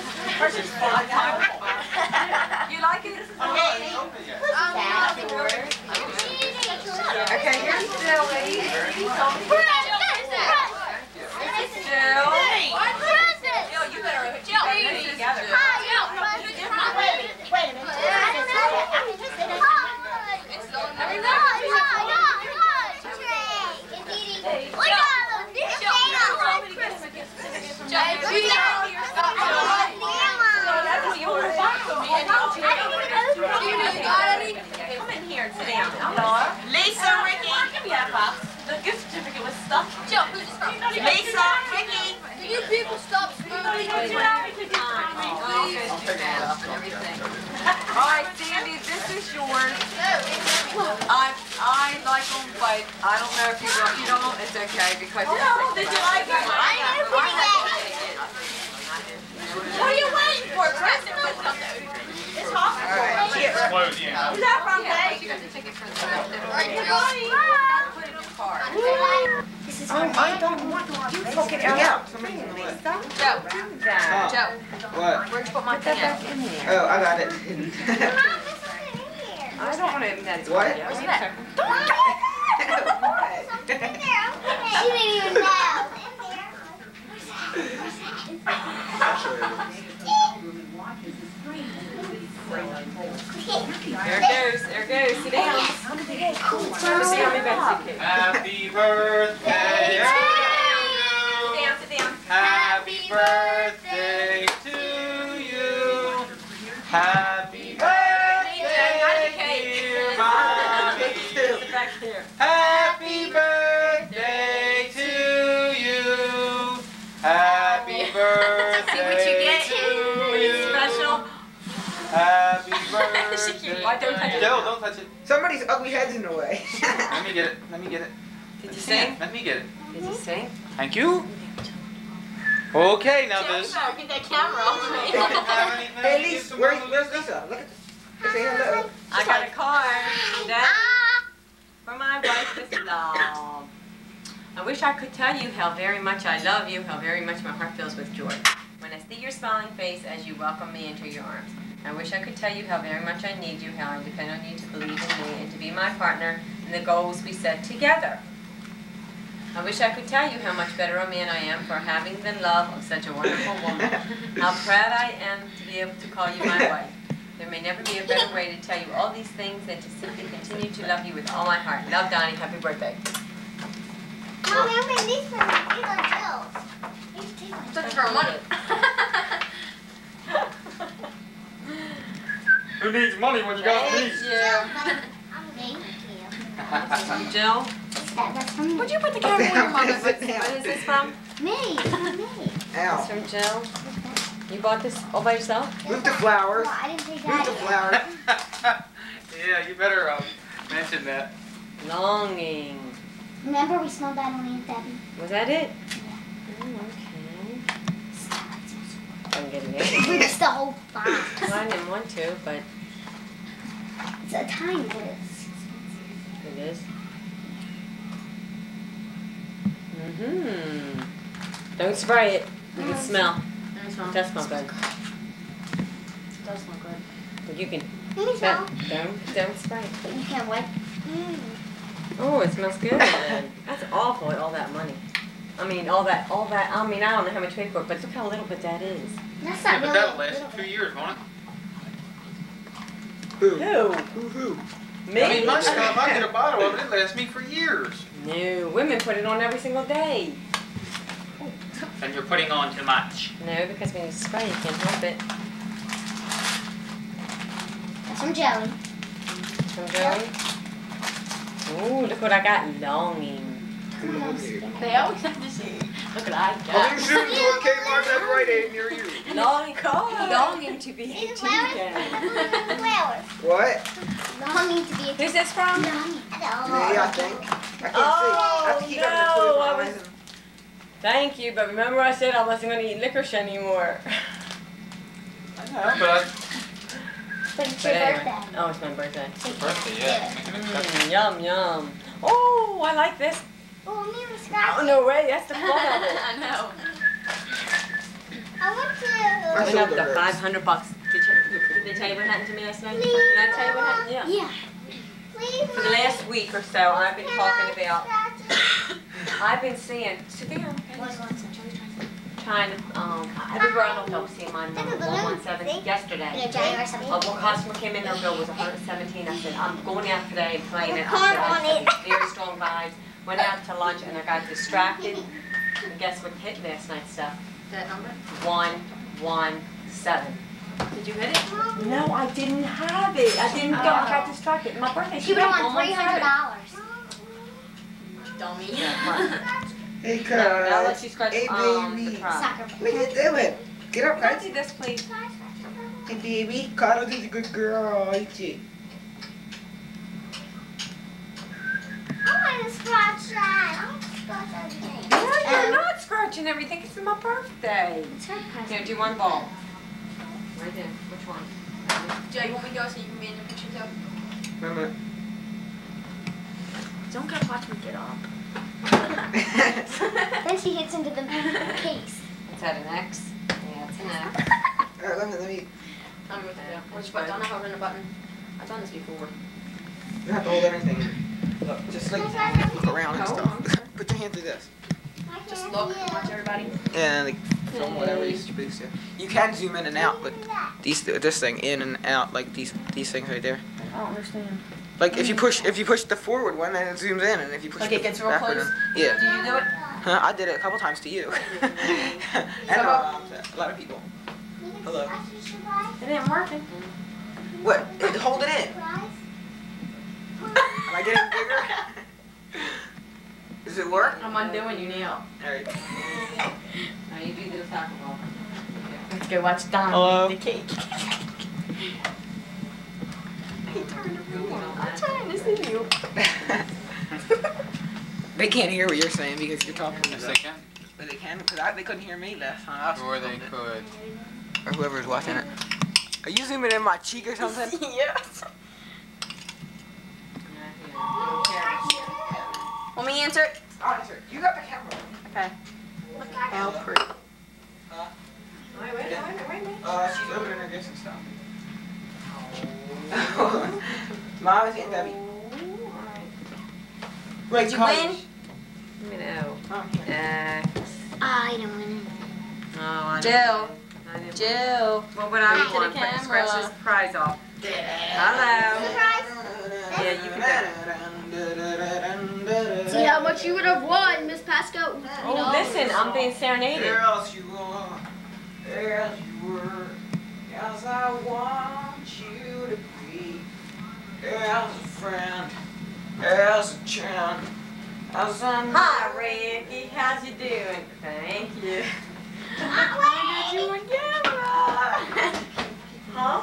You like it? Okay, here's Billy. Jill. Jill, you better put Jill together. Wait a minute. Come in here and sit down. Lisa, Ricky. Give me that box. The gift certificate was stuffed. Jill, who's the stuff? Lisa, Ricky. Can you people stop smoking? All right, Sandy, this is yours. I like them, but I don't know if you don't. You don't. It's okay because. Did you like it? I What are you waiting for Christmas. It's hot. Explode, yeah. Who's that from, Dave? This is Oh, I don't want to. You took it out. Somebody's in the way. Joe. Joe. What? Where'd you put my thing at? Oh, I got it. Mom, this isn't in here. I don't want to open that. What? What's that? She didn't even know. There it goes. There it goes. Sit down. Let's see how many bags you Happy birthday to you. Sit down. Happy birthday to you. Happy birthday, dear mommy. Sit back here. Happy birthday to you. Happy birthday to you. Special. Happy birthday. Why don't touch it? Joe, don't touch it. Somebody's ugly head's in the way. Let me get it. Let me get it. Did you sing? Let me get it. Did you sing? Thank you. Okay, now this. Get that camera off me. Hey, Lisa, where's Lisa? Look at this. Say hello. I got a card. For my wife with love. I wish I could tell you how very much I love you, how very much my heart fills with joy. When I see your smiling face as you welcome me into your arms. I wish I could tell you how very much I need you, how I depend on you to believe in me and to be my partner in the goals we set together. I wish I could tell you how much better a man I am for having the love of such a wonderful woman. How proud I am to be able to call you my wife. There may never be a better way to tell you all these things than to simply continue to love you with all my heart. Love, Donnie. Happy birthday. Mommy, I made these for me. These are Jill's. Took for money. Who needs money when you got Thank these? you. Thank you. That's from Jill. That's from me. Would you put the camera in your mama? What is this from? Me. It's Ow. from Jill. You bought this all by yourself? Move the flowers. Well, I didn't say Move that the yet. flowers. Yeah, you better mention that. Longing. Remember we smelled that on Aunt Debbie? Was that it? Yeah. Oh, okay. I'm getting We it. mixed the whole box. Well, I didn't want to, but It's a tiny bit. it is. Mm-hmm. Don't spray it. You can smell. It does smell good. It does smell good. But you can. Let me smell. Don't spray it. You can't wipe. Oh, it smells good. That's awful, all that money. I mean, all that, I mean, I don't know how much you paid for it, but look how little bit that is. That's Yeah, not but really that'll a last little 2 bit. years, won't it? Who? Who? Who? Me? I mean, my stuff, I get a bottle of it, it lasts me for years. No, women put it on every single day. And you're putting on too much. No, because when you spray, you can't help it. That's some jelly. From Joey? Ooh, look what I got. Longing. They always have to say, look what I Well, got. you should do a Kmart that Rite Aid near you. Longing to be These 18 flowers. again. Flowers. What? Longing to be a Who's this from? Me, I think. I can't see. I have to keep no, having to close my I eyes. was- Thank you, but remember I said I wasn't going to eat licorice anymore. I know, but But it's But your anyway. birthday. Oh, it's my birthday. birthday, yeah. Making it special. Yum, yum. Oh, I like this. Oh, me was scratching. Oh, no way. That's the fun of it. I know. I want to. My Went up shoulder to hurts. $500. Did they tell you what happened to me last night? Did I tell you what happened? Yeah. Yeah. Please. For the last week or so, I've been talking about, I've been seeing, sit down, trying to, everywhere I looked, I was seeing mine number 117 yesterday. January 17th. One customer came in, their bill was 117. I said, I'm going out today and playing it. I Come said, on I it. had very strong vibes. Went out to lunch and I got distracted. And guess what hit last night's stuff? That number? 117. Did you hit it? No, I didn't have it. I didn't go. I got distracted. My birthday. She would have won $300. Dummy. Hey, Now let cuz. you scratch Hey, the baby. front. Soccer. What are you doing? Get up, Can I cuz. do this, please? Hey, baby. Carlos is a good girl, ain't she? I want to scratch that. I want to scratch everything. No, you're not scratching everything. It's my birthday. It's her present. Here, do one ball. Right there. Which one? Joe, you want me to go so you can be in the picture too? Remember? Don't go watch me get up. Then she hits into the case. Is that an X? Yeah, it's an X. Alright, let me. I'm with you. Which button? Don't know how to run the button. I've done this before. You have to hold everything. Look, just like look around and stuff. Put your hand through this. Just look and watch everybody. And like film whatever you're supposed to. You can zoom in and out, but this thing in and out, like these things right there. I don't understand. Like if you push the forward one, then it zooms in, and if you push Like the it gets real backward close? one, yeah. Do you do it? Huh? I did it a couple times to you. And a lot of people. Hello. It ain't working. What? Hold it in. Am I getting bigger? Does it work? I'm undoing you now. Alright. Now you do the taco ball. Let's go watch Don Hello? make the cake. I'm trying to see you. They can't hear what you're saying because you're talking to Yes, them. they can. But they can, because they couldn't hear me last time. Or they could. Or whoever's watching it. Are you zooming in my cheek or something? Yes. Want me to answer it? I'll answer it. You got the camera. Okay. Oh, pretty. Huh? Wait a minute. She's opening her gifts and stuff. Mom is getting Debbie. Wait, Did you win? No. Oh, I don't win. Oh, I Jill. didn't. Jill. What would I Look at want? the Put scratch camera. this prize off. Hello. Yeah, you can See how much you would have won, Miss Pasco. Oh, listen, I'm being serenaded. There else you are, there else you were, as I want you to be, as a friend, as a chum, as I know. Hi, Ricky. How's you doing? Thank you. I got you on camera. Huh?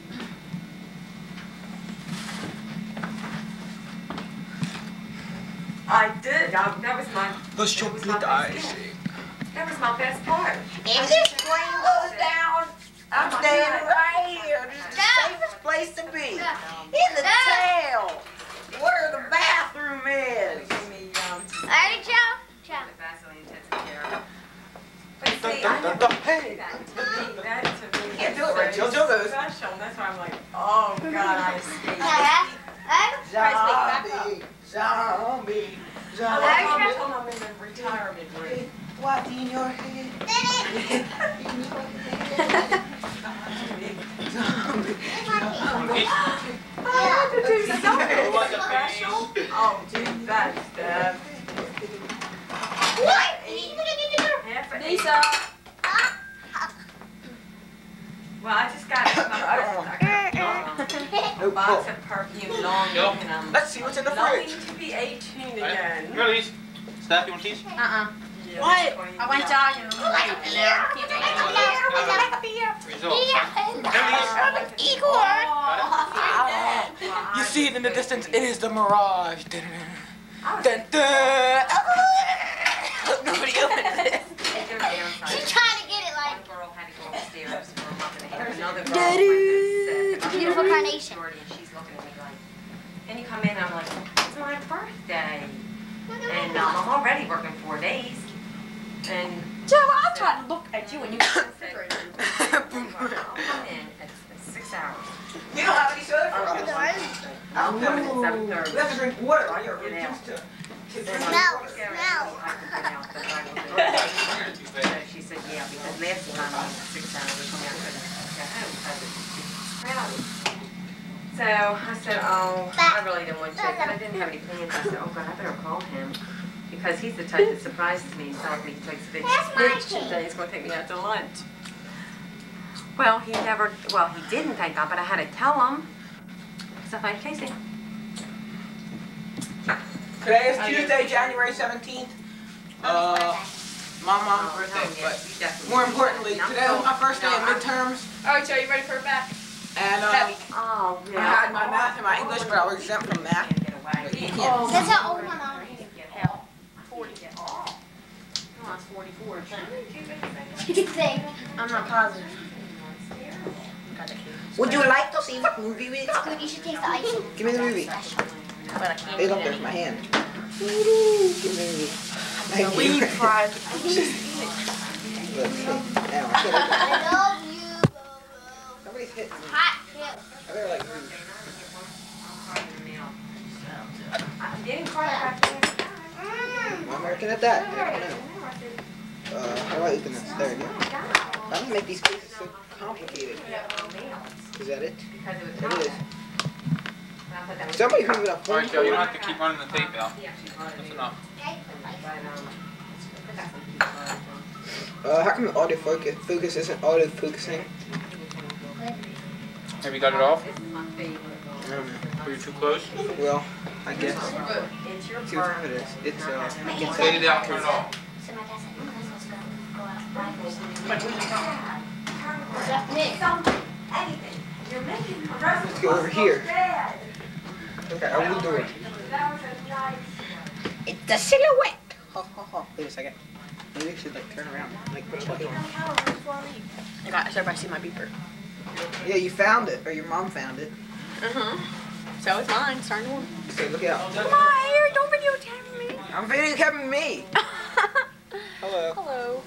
I did. That was my. Let's chocolate ice. That was my best part. If this train goes down, I'm staying right here. This is the safest place to be. In the town, where the bathroom is. Alright, Joe. Joe. But see, I never say that to me. That to me Can't do it is right, so Jill. Jill goes. special. That's why I'm like, oh God, I escaped. Zombie, zombie, I like how I'm in the retirement room. What in your head? I had to do something special. Oh, dude, that's that. What? Lisa. Well, I just got a box of perfume longing, and I'm Let's see what's in the longing fridge. to be 18 again. You want these? Steph, you want these? What? I What? went jogging and then I can't You see it in the distance. It is the mirage. Dun, dun, dun. Nobody opened it. She's trying to get it like. One girl had to go upstairs for a month and a half. Another girl Daddy. went to sit. Beautiful carnation. And she's looking at me like, then you come in and I'm like, it's my birthday. And I'm already working 4 days. And Joe, I'll try to look at you when you I said, I'll come in at 6 hours. You don't have any soda for us. I'll come in at We have 7:30. to drink water. You're Get out. used to. Smell. She said, yeah, because last time I was 6 hours, I couldn't get home because it was crowded. So I said, oh, I really didn't want to, because I didn't have any plans. I said, oh God, I better call him. Because he's the type that surprises me. He tells me he takes a big lunch today. He's going to take me out to lunch. Well, he didn't thank God, but I had to tell him. So find Casey. Today is Tuesday, January 17th. My mom's birthday, but more importantly, today was my first day of midterms. Alright, Joe, you ready for it back? And Oh, I had my math and my English, but I was exempt from math. But you can't. That's how old my mom is. 40. Oh, it's 44. Same. I'm not positive. Would you like to see what movie we It's good. You should taste the icing. Give me the movie. But I can't Hey, look, eat there's it. my hand. Give me the movie. Thank you. Weed fries. Look, see. Now, I can't open it. I love you, Bobo. Somebody's hitting me. Hot too. I better like move. I'm getting caught back there. Well, I'm working at that. I don't know. How do I open this? There we go. Why do I make these cases so complicated? Is that it? It is. Somebody move it up. All right, Joe, you don't have to keep running the tape out. That's enough. How come the autofocus isn't auto-focusing? Have you got it off? I don't know. Were you too close? Well, I guess. It's your See what time it is. It's Fade it out, turn it off. So my dad said, let's go out. Let's go over here. Okay, I will do it. It's a silhouette. Ha ha ha. Wait a second. Maybe I should like turn around. Like put a light on. I got. Everybody see my beeper. Yeah, you found it, or your mom found it. So it's mine. Starting one. So look out. Come on, Harry. Don't videotape me. I'm videotaping me. Hello. Hello.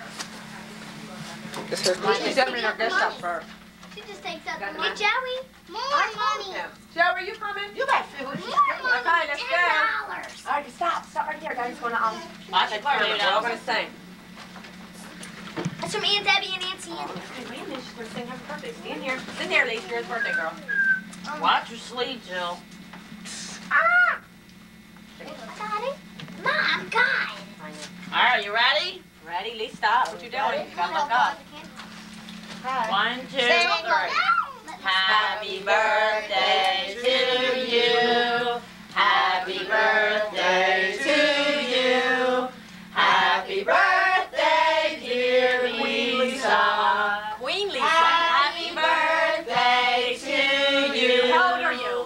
This hurts She's me. opening our gift shop first. She just takes up. Hey, Joey, more money. Joe, are you coming? You got food. More money. Okay, let's go. $10. All right, stop right there. Daddy's going to I should clear it. We're all going to sing. That's from Aunt Debbie and Aunt Sandy. Hey, wait a minute. She's going to sing happy birthday. Stand here. Sit there, Lisa. It's birthday, girl. Watch your sleeve, Jill. Ah! Got it? Mom, got it. All right, you ready? Ready, Lisa, stop. What you doing? You got to look up. 1, 2, 3. Happy birthday to you. Happy birthday to you. Happy birthday, dear Lisa. Queen Lisa. Happy birthday to you. How old are you?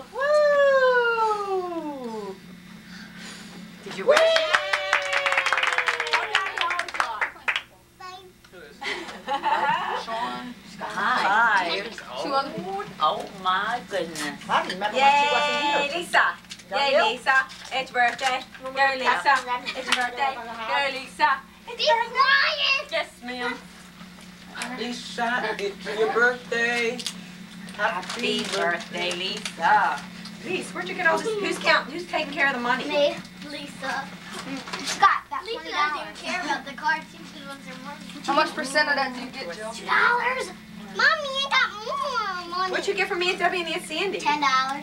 Woo! Did you wish? Hi. Oh my goodness. I remember when she Yay, wasn't here. Lisa. Yay, you? Lisa. It's your birthday. Go, Lisa. It's your birthday. Go, Lisa. It's your birthday. Yes, ma'am. Lisa, it's your birthday. Happy birthday, Lisa. Lisa, where'd you get all this? Who's taking care of the money? Me, Lisa. Scott, that Lisa doesn't even care about the card. She just wants her money. How much percent of that do you get, Jill? $2. Mommy, I got more money. What'd you get from me and Debbie and Aunt Sandy? $10.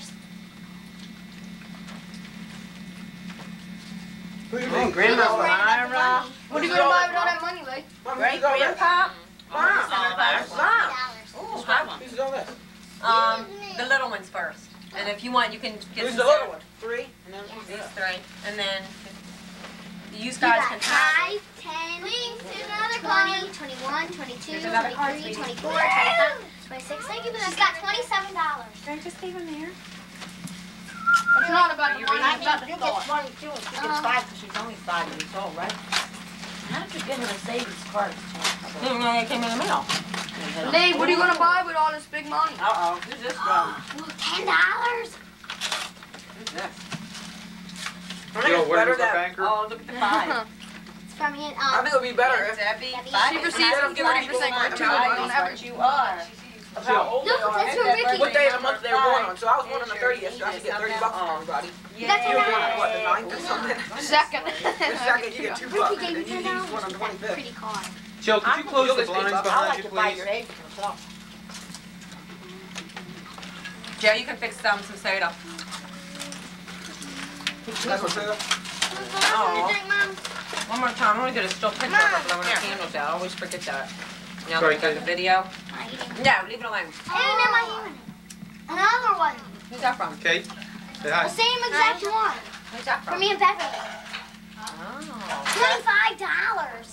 Oh, Grandma Myra. What are you going to buy with all that money, Lee? Great Grandpa. Mom. Oh, have one. Who's all this? The little ones first. And if you want, you can get Who's some the little one? 3? And then who's These this? 3. And then you You guys got can try. 5, 10, 20, 21, 22, There's another card, 23, sweetie. 24, 25, 26. Thank you, but she's got $27. Don't just leave them there. It's not about the money, it's about the You get thought. 22 and she gets 5 because she's only 5 years old, right? How did you get her a savings card? No, they came in the mail. Lee, what are you going to buy with all this big money? Uh-oh. Who's this from? $10. Who's this? Joe, where was the banker? Oh, look at the 5. It's from Aunt, I think it would be better if Debbie. Debbie. She receives 40% gratuity on everything. You are. how old they Look, are. that's for Ricky. What day of the month they were born on. So I was born on the 30th, so I should get $30 from everybody. That's You were born on $10. what, the 9th or something? Second. The second you get $2, Ricky and gave then me you $10 use one on the for that 25th. pretty card. Jill, could you close the blinds I behind like you, to buy please? your age myself. Joe, you can fix some soda. That's what Sarah. One more time. I'm going to get a still picture of her blowing her candles out. I always forget that. Now Sorry, we got the video. No, leave it alone. Another one. Who's that from? Kate, say The hi. same exact one. Who's that For from? me and Beverly. Oh. $25.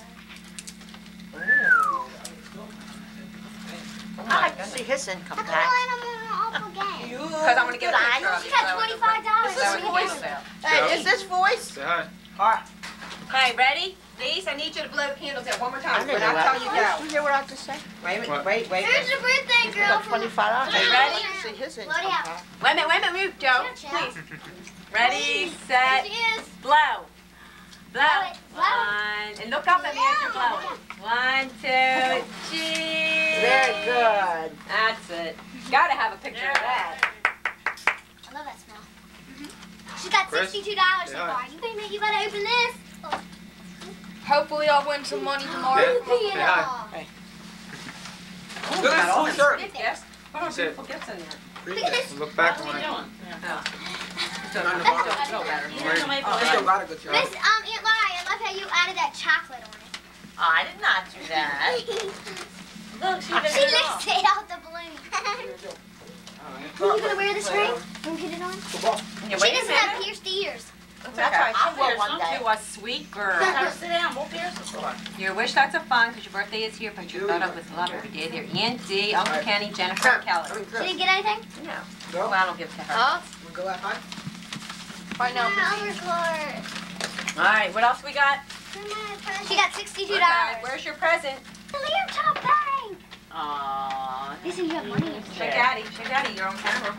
I like to see his income How come tax. I don't want to off again? Because I'm going to get a picture of She it. got $25. Is this voice? Hey, is this voice? Say hi. Alright. Okay, ready? Lise, I need you to blow the candles out one more time. I When didn't know I tell that. you Did go. you hear what I have to say? Wait a minute, What? wait. Here's your birthday We girl. got $25. Okay, ready? See his Blow income it out. tax. Wait a minute, move, Joe. Chill, chill. Please. Ready, There set, she is. blow. Blow. it, blow. One, and look up at me as you're blowing. 1, 2, cheese. Very good. That's it. Gotta have a picture of that. I love that smell. She got Chris? $62 so Yeah. far. You better open this. Hopefully I'll win some money tomorrow. Open it Yeah. all. Look at all the these shirt. gifts. What are That's it. beautiful gifts in there? Look at this. Look back on it. Oh. Not in the bottom. Feel better. They still got a good job. Miss Aunt Laurie, I love how you added that chocolate on it. I did not do that. Look, she did She it licked all. it out the balloon. Are you gonna wear this ring? Can you put it on? Yeah, She wait a doesn't have minute. pierced ears. That's That's okay. right, I'll wear one day. You a sweet girl. Now sit down, we'll pierce the floor. Your wish lots of fun because your birthday is here. Put your photo with love every day there. Aunt D, Uncle Kenny, Jennifer, and Kelly. She didn't get anything? No. Go. Well, I don't give to her. Huh? Go out high. Right now. All right, what else we got? She got $62. Okay, where's your present? The laptop bag. Aww. They say you have money. Show Daddy. Show Daddy. You're on camera.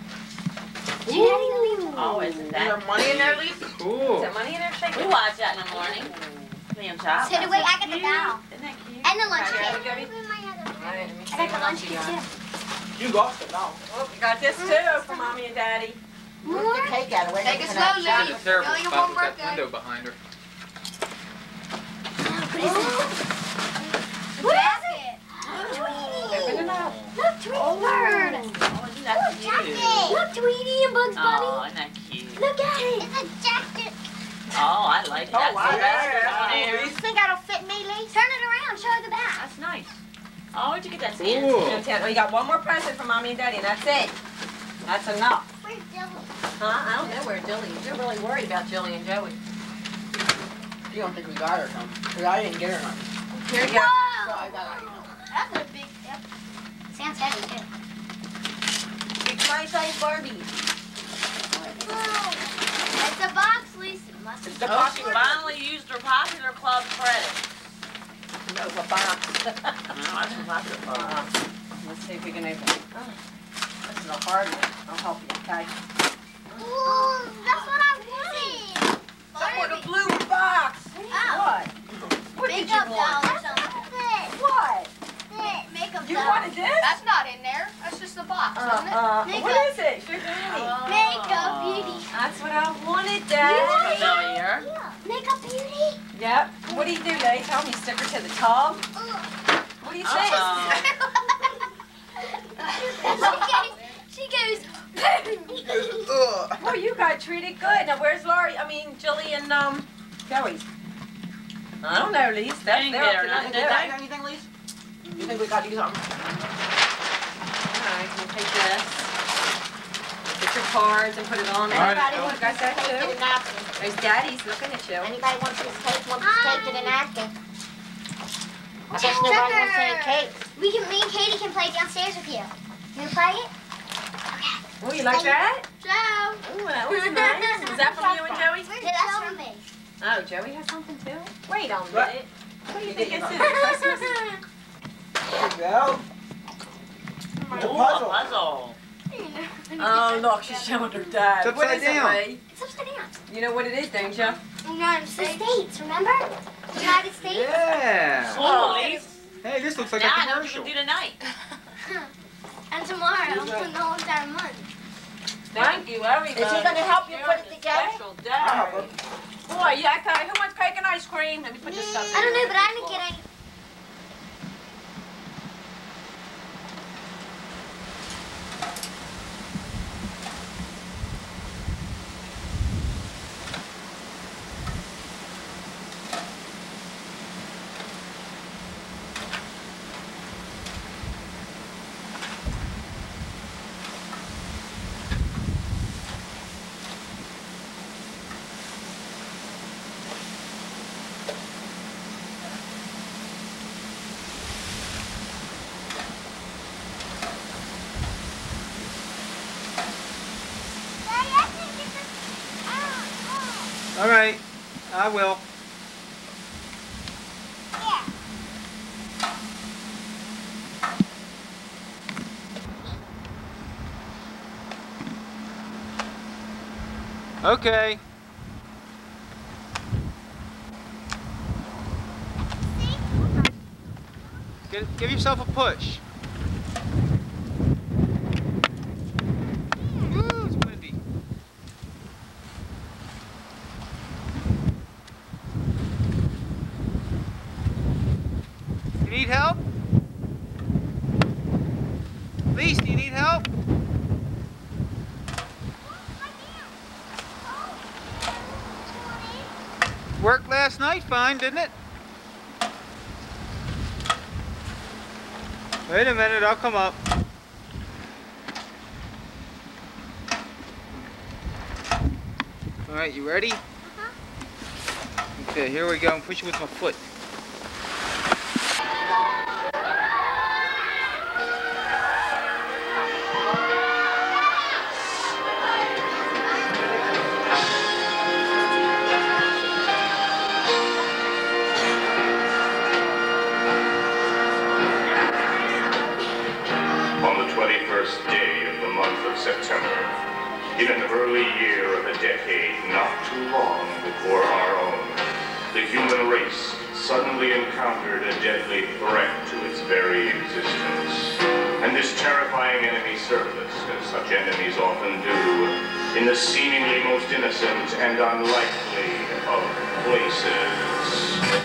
Oh, isn't that? Is there money in there, Lisa? Is Cool. there money in there? Shake We it. watch that in the morning. Clam chop. So wait, I got the bow. Isn't that cute? And the lunch Okay, kit. Debbie. I All right, let me see got the what lunch else kit you got. too. You lost it now. Oh, we got this too for Mommy and Daddy. More? The cake out of the way. Take it Can I- slowly. She did a terrible Tell your spot mom with that birthday. window behind her. What is it? What is it? Open it up. Look, Tweety bird. Oh, isn't that cute? Look, Tweety and Bugs Oh, Bunny. isn't that cute? Look at it. It's a jacket. Oh, I like that. wow. See, that's good Yeah. on there. You think that'll fit me, Lee? Turn it around. Show her the back. That's nice. Oh, where'd you get that sand? Cool. Oh, you got one more present for Mommy and Daddy, and that's it. That's enough. Where's Dylan? Huh? I don't know where Jilly is. You're really worried about Jilly and Joey. You don't think we got her something? Because I didn't get her nothing. Here you go. Whoa. So I got her. That's a big. Yep. Sounds heavy too. It's my size Barbie. Whoa. It's a box, Lisa. Must It's have. the oh, she finally used her Popular Club credit. No, it's a box. No, that's from Popular Club. Let's see if we can open it. Oh, this is a hard one. I'll help you, okay? Ooh, that's what I wanted. Someone a blue box. Oh. What? What did you Makeup want? doll or something. What? Makeup You doll. wanted this? That's not in there. That's just the box, isn't it? What is it? Sugar Daddy. Makeup beauty. That's what I wanted, Dad. Familiar. Yeah. Makeup beauty. Yep. What do you do, Daddy? Tell me, stick her to the tub? What do you say? She goes. Ugh. Well, you got treated good. Now, where's Laurie? I mean, Jilly and, Joey. I don't know, Lise. That's Didn't their get her opinion, nothing. too. Did I get anything, Lisa? You think we got you something? Alright, we'll take this. Get your cards and put it on. All right. Everybody, you got that Get too? a napkin. There's Daddy's looking at you. Anybody wants this cake? Want this cake? Get a napkin. I guess nobody wants any cake. Me and Katie can play downstairs with you. You gonna play it? Okay. Oh, you like that? Joe. Ooh, that was nice. Is that from you and Joey? Yeah, that's from me. Oh, Joey has something too? Wait a What? minute. What do you think this is? Christmas? There you go. It's a Ooh, puzzle. a puzzle. Oh, look, she's showing her dad. It's What upside is it, down. Ray? It's upside down. You know what it is, don't you? United States, remember? United States. Yeah. Oh, Lisa. Hey, this looks like Now a I know what you commercial. can do tonight. And tomorrow, I'm putting the whole entire month. Thank you, everybody. Is he gonna help you put it It's a together? Special day. I'll help her. Boy, yeah, okay. Who wants cake and ice cream? Let me put this stuff I don't know, but I didn't get any. All right, I will. Okay. Give yourself a push. Woo, it's windy. You need help? Lise, do you need help? Worked last night fine, didn't it? Wait a minute, I'll come up. Alright, you ready? Okay, here we go. I'm pushing with my foot. On the 21st day of the month of September, in an early year of a decade not too long before our own, the human race suddenly encountered a deadly threat to its very existence. And this terrifying enemy surfaced, as such enemies often do, in the seemingly most innocent and unlikely of places.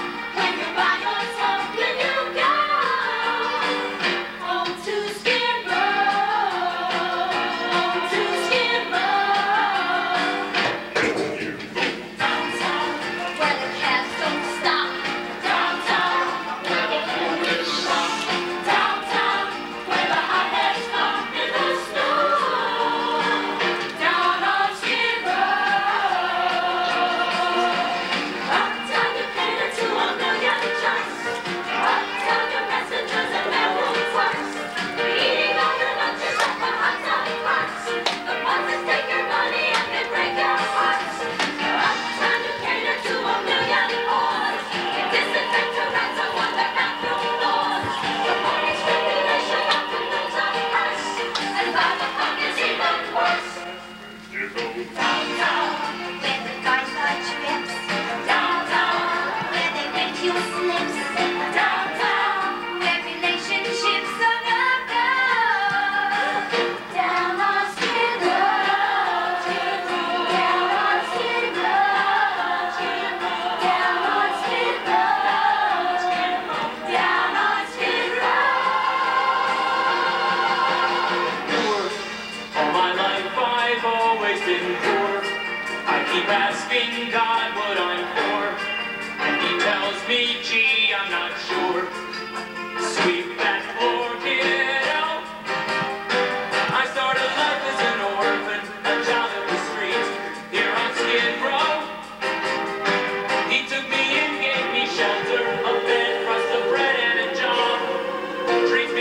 Scared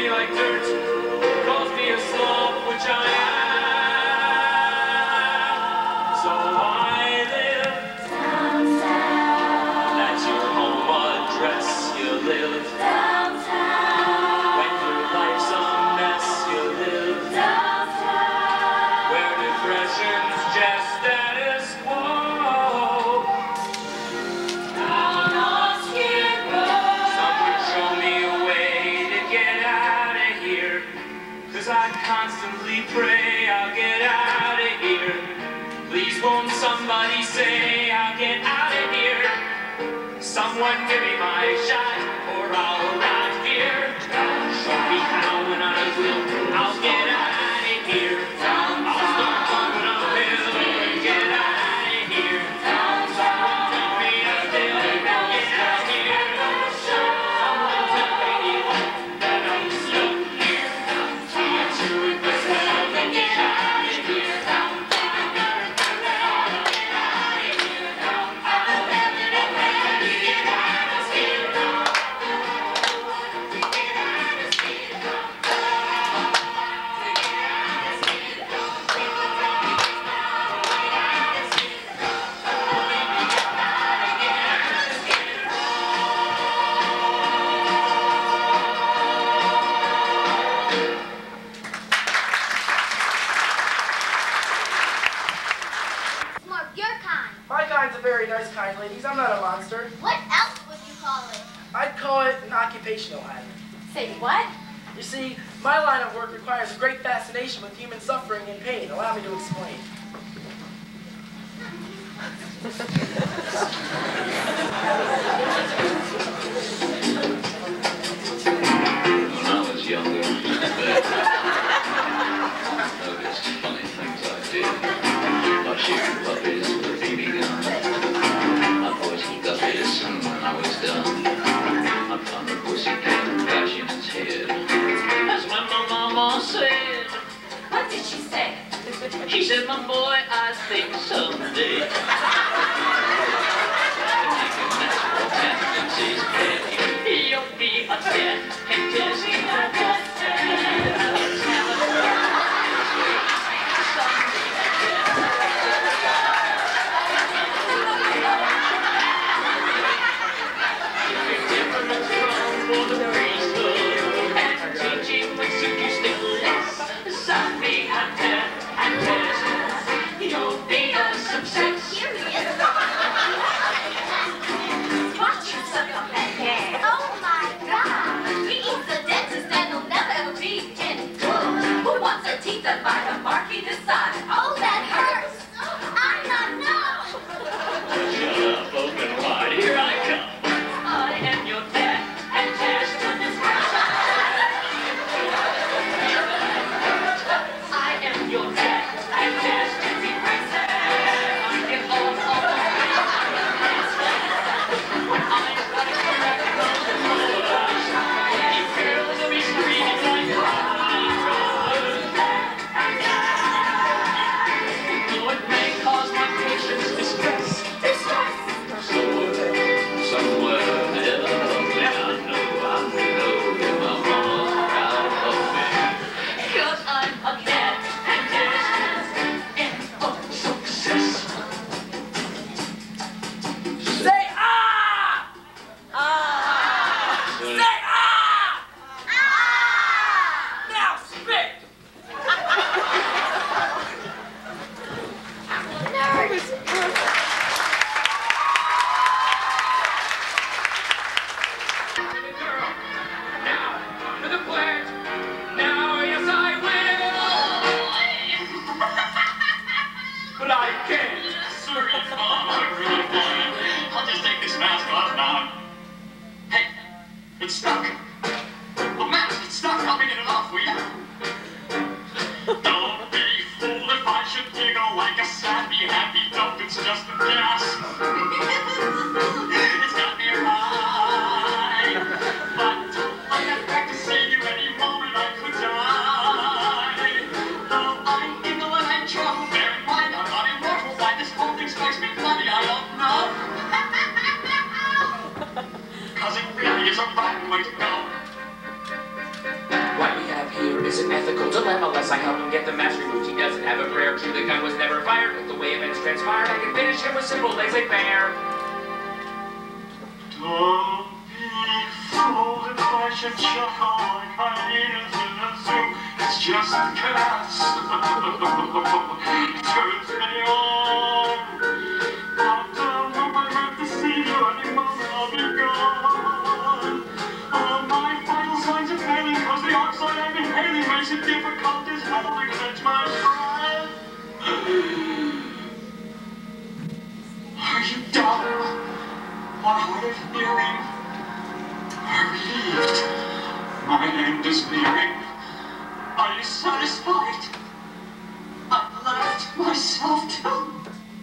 me like dirt, calls me a slob, which I am. So I live downtown. That's your home address, you live downtown. When your life's a mess, you live downtown. Where depression's just status quo. Down on Skid Row. Someone show me a way to get out of here, 'cause I constantly pray I'll get out of here. Please won't somebody say I'll get out of here? Someone give me my shot or I'll rot here. Show me how and I will. I'll get out of here. I'll start climbing uphill and get out of here. Someone tell me I'll get out of here. Someone tell me that I'm stuck here. Can't do it myself and get out of here. More of your kind. My kind's a very nice kind, ladies. I'm not a monster. What else would you call it? I'd call it an occupational hazard. Say what? You see, my line of work requires a great fascination with human suffering and pain. Allow me to explain. When I was younger, I noticed funny things I did. I shooting puppies with a BB gun. I poisoned guppies, and when I was done, I found a pussycat and bash in its head. That's what my mama said. What did she say? She said, my boy, I think someday you'll be a dentist. Here he is. Watch you suck up that gas. Oh my God. He's a dentist and he'll never ever be any good. Who wants a teeth that by the mark he decides? Oh, that hurts. I'm not Shut up, open wide, here I come. I am your dad and test on this I am your dad and test to be present. I get all the when I am running correct from the moonlight. You girls will be screaming like though it may cause my patients distress. Somewhere there, I know that my mama's proud of me. 'Cause I'm a dad and dentist and a success. Say ah! Say ah! Now spit! Now, for the plant. Now, yes, I will. But I can't. Sorry, Mom, I'm really fine. I'll just take this mask off now. Hey, it's stuck. The mask, it's stuck. Help me get it off, will you? Don't be fooled if I should giggle like a sappy, happy dope. It's just a gas. It's got me right. But I expect to see you any moment. I could die. Though I giggle and I chuckle, bear in mind I'm not immortal. Why this whole thing makes me funny, I don't know. 'Cause it really is a right way to go. is an ethical dilemma unless I help him get the mask removed. He doesn't have a prayer. True, the gun was never fired, but the way events transpired, I can finish him with simple laissez-faire. Don't be fooled if I should chuckle like hyenas in a zoo. It's just gas. Turns me on. But won't I have to see you any moment I'll be gone. All my vital signs are failing cause the oxide I'm inhaling makes it difficult as hell to catch my breath. Are you dumb? Or hard of hearing? Relieved. My end is nearing. Are you satisfied? I've left myself to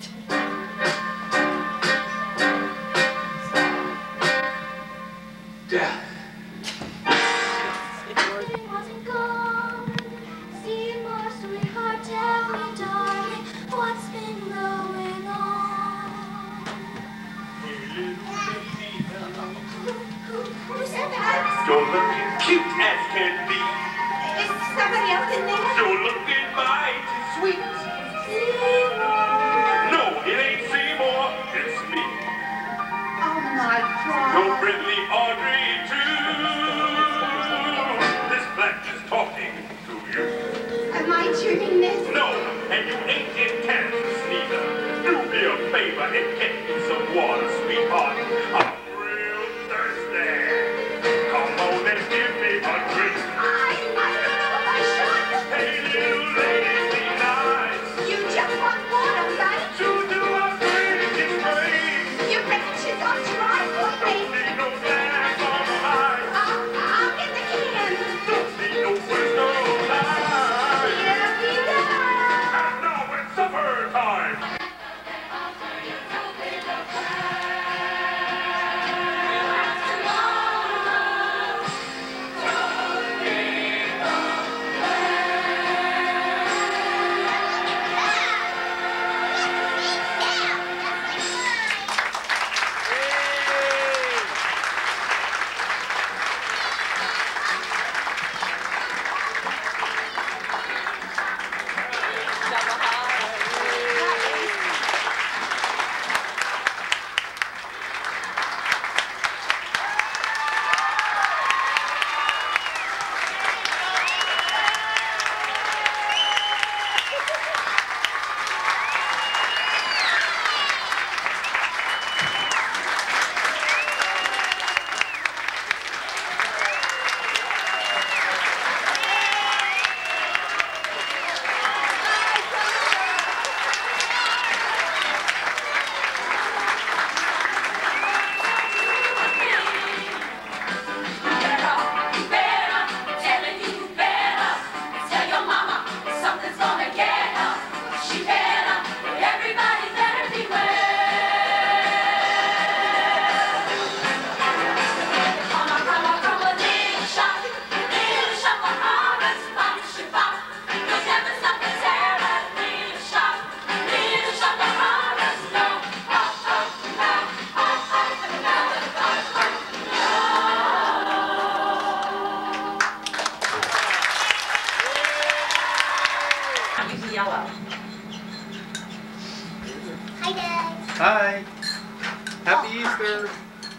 death. It wasn't gone. See more, sweetheart, tell me, darling, what's been going on? Who said that? You're looking cute as can be. Is somebody else in there? You're looking mighty sweet. Seymour. No, it ain't Seymour, it's me. Oh my God. Your friendly Audrey, too. This black is talking to you. Am I tuning this? No, and you ain't in Kansas neither. Do me a favor and get me some water, sweetheart. I'm real thirsty. Come on and give me a drink. I don't know if I should. Hey, little lady, be nice. You just want water, right? To do a pretty straight. You better she's on try for me. Need no glass on high. I'll get the can. Don't need no crystal light. Here we go. And now it's supper time. Hi, Dad. Hi. Happy Easter.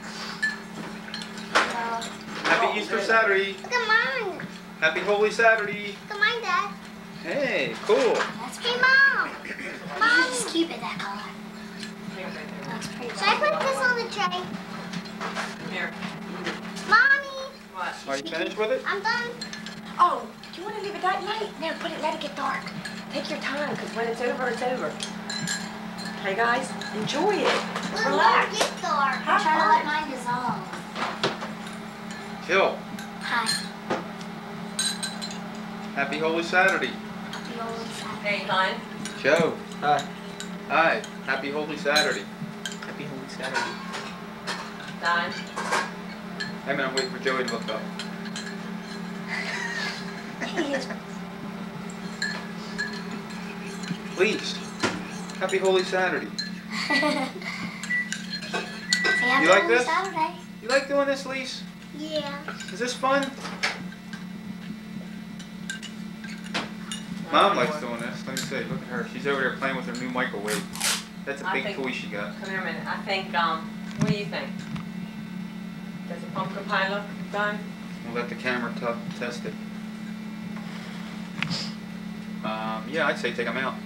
Happy Easter Saturday. Look at mine. Happy Holy Saturday. Look at mine, Dad. Hey, cool. Hey, Mom. Mom. Just keep it that color. Should I put this on the tray? Here. Mommy. What? Are you finished with it? I'm done. Oh, do you want to leave it that late? No, put it, let it get dark. Take your time, because when it's over, it's over. Okay, guys? Enjoy it. Relax. Get dark. Have Try to fun. let mine dissolve. Jill, Hi. happy Holy Saturday. Happy Holy Saturday. Hey, hon. Joe, Hi. hi. Happy Holy Saturday. Happy Holy Saturday. Don. Hey man, I'm waiting for Joey to look up. Please. Happy Holy Saturday. Say happy You like Holy this? Saturday. You like doing this, Lise? Yeah. Is this fun? Mom likes doing this. Let me see. Look at her. She's over there playing with her new microwave. That's a big toy she got. Come here a minute. I think, what do you think? Does the pumpkin pie look done? We'll let the camera test it. Yeah, I'd say take them out.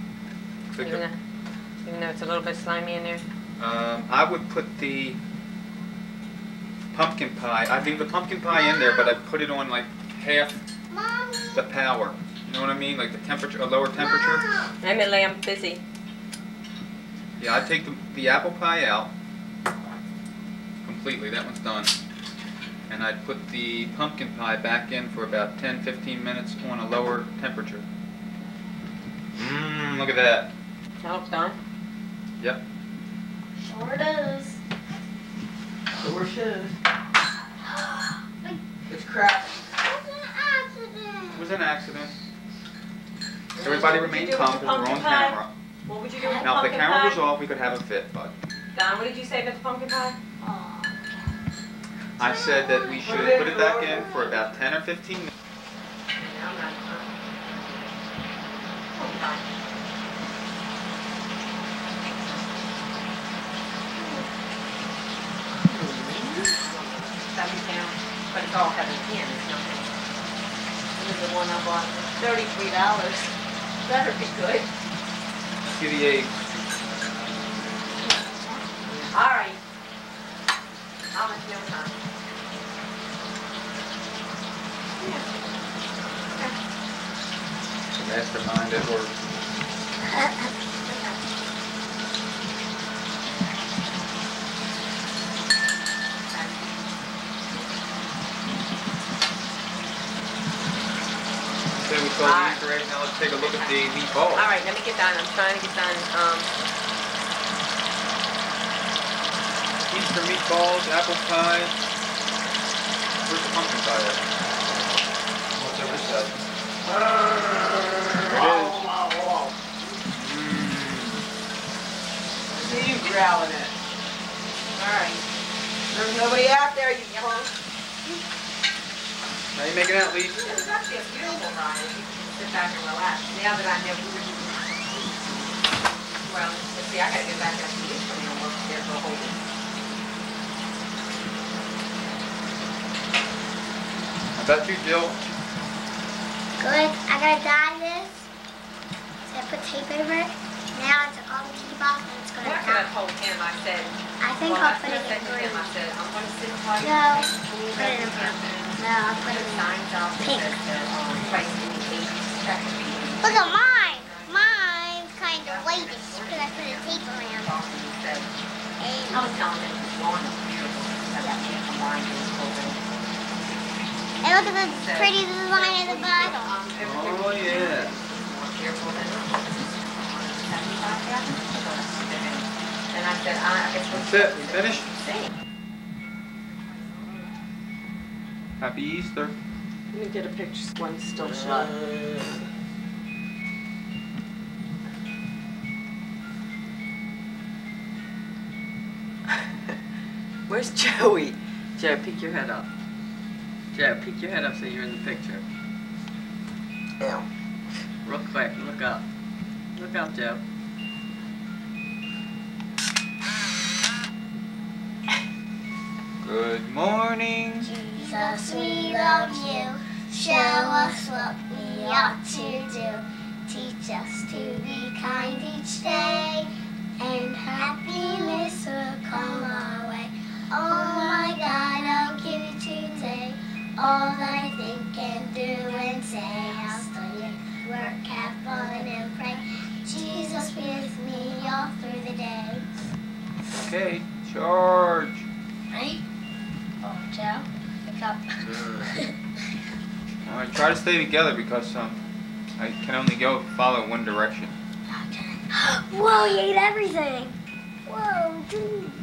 Even though it's a little bit slimy in there? I would put the pumpkin pie. I'd leave the pumpkin pie in there, but I'd put it on like half the power. You know what I mean? Like the temperature, a lower temperature. Emily, I'm busy. Yeah, I'd take the apple pie out completely. That one's done. And I'd put the pumpkin pie back in for about 10-15 minutes on a lower temperature. Look at that. That looks done? Yep. Sure does. Sure should. It's crap. It was an accident. Everybody remained calm because we're on camera. What would you do with the Now, if the pumpkin camera pie? was off, we could have a fit, but Don, what did you say about the pumpkin pie? I said that we should put it back in for about 10 or 15 minutes. I'm not. But it's all heavy in. It's nothing. This is the one I bought for $33. Better be good. See the egg. All right. I'll let you know time. The mastermind at work. So we saw the Easter egg. Now let's take a look at the meatballs. All right, let me get done. I'm trying to get done. Easter meatballs, apple pie. Where's the pumpkin pie at? What's over this side? There it is. See you growling it. Alright. There's nobody out there, you punk. How you making out, Lee? It's actually a beautiful ride. You can sit back and relax. Now that I know well, let's see, I gotta get back after you for me and work there for a whole week. How about you, Jill? Good. I gotta dye this. So I put tape over it. Now it's all the keep off and it's gonna What I told him, I said, I think well, I'll put it in green. I said, I'm gonna sit tight. No, put it in blue. No, I'll put it in pink. Look at mine. Mine's kind of whitish because I put a tape around. I was telling him it's lawn is beautiful. And look at the pretty design at the bottom. Oh, yeah. And I said, I guess That's it. We finished. Happy Easter. Let me get a picture. One's still shut. Where's Joey? Joe, peek your head up. Joe, peek your head up so you're in the picture. Ew. Real quick, look up. Look up, Joe. Good morning. Jesus, we love you. Show us what we ought to do. Teach us to be kind each day, and happiness will come our way. Oh my God, I'll give you today all I think and do and say. I'll study, work, have fun, and pray. Jesus be with me all through the day. Okay, charge. Ready? Oh, Joe, pick up. All right, try to stay together because I can only follow one direction. Okay. Whoa, you ate everything. Whoa, dude.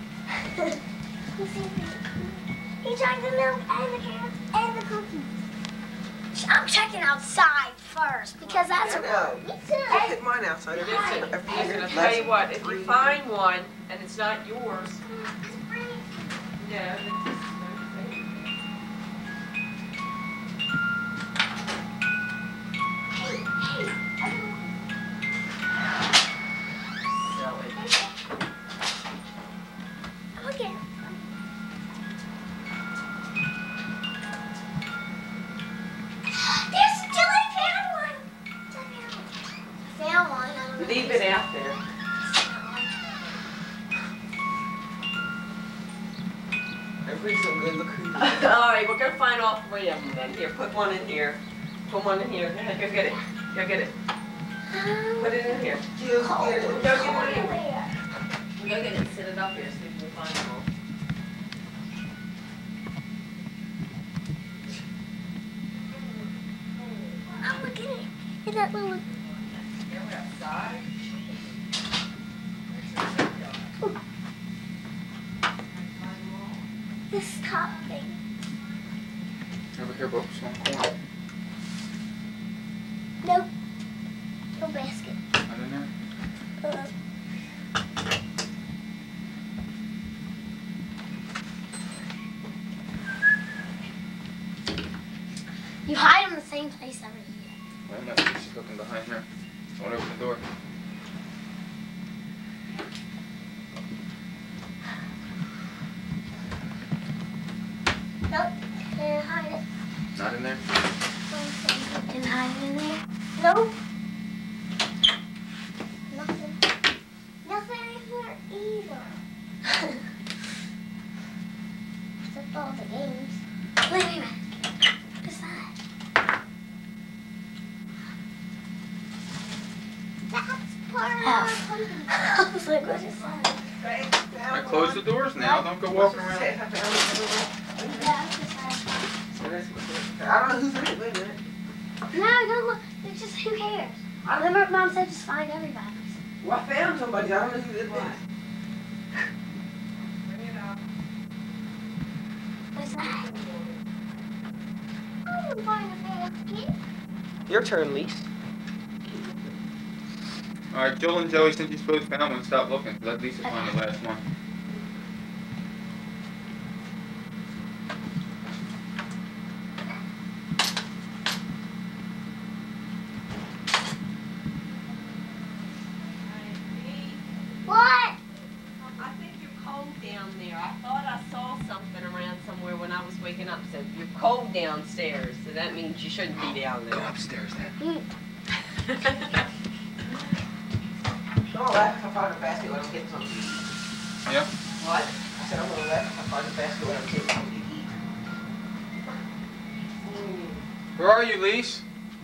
He drank the milk and the carrots and the cookies. I'm checking outside first because that's I know. Me too. I hit mine outside. I'll tell you what, if you find one and it's not yours, no. Hey, all three of them then. Here, put one in here. Put one in here. Go get it. Go get it. Put it in here. Go get it. Go get it in here. Go get it. Sit it up here. See if you can find them all. Oh, look at it. Look at that little... Yeah, we're outside. This top thing. Over here, Books, on the corner. Nope. No basket. Not in there? You hide them in the same place every year. Wait a minute, she's looking behind here. Don't open the door. Nope. Can't hide it. Not in there? Can hide it in there? Nope. Nothing. Nothing in here either. Except all the games. Wait a minute. What's that? That's part of our pumpkin. I was like, what is that? I close the doors now. Don't go walking around. Yeah, what's that? I don't know who's in it. Wait a minute. No, don't look. It's just, who cares? Remember, Mom said just find everybody's. Well, I found somebody. I don't know who this is. Bring it up. What's that? I didn't find a basket. Your turn, Lise. Alright, Jill and Joey, since you both found one, stop looking. Let Lisa find the last one. What? I think you're cold down there. I thought I saw something around somewhere when I was waking up. So you're cold downstairs. So that means you shouldn't be down there. Go upstairs then. Don't laugh if I find a basket when I'm getting something to eat. Yeah? What? I said I'm gonna laugh if I find a basket when I'm getting something to eat. Where are you, Lise?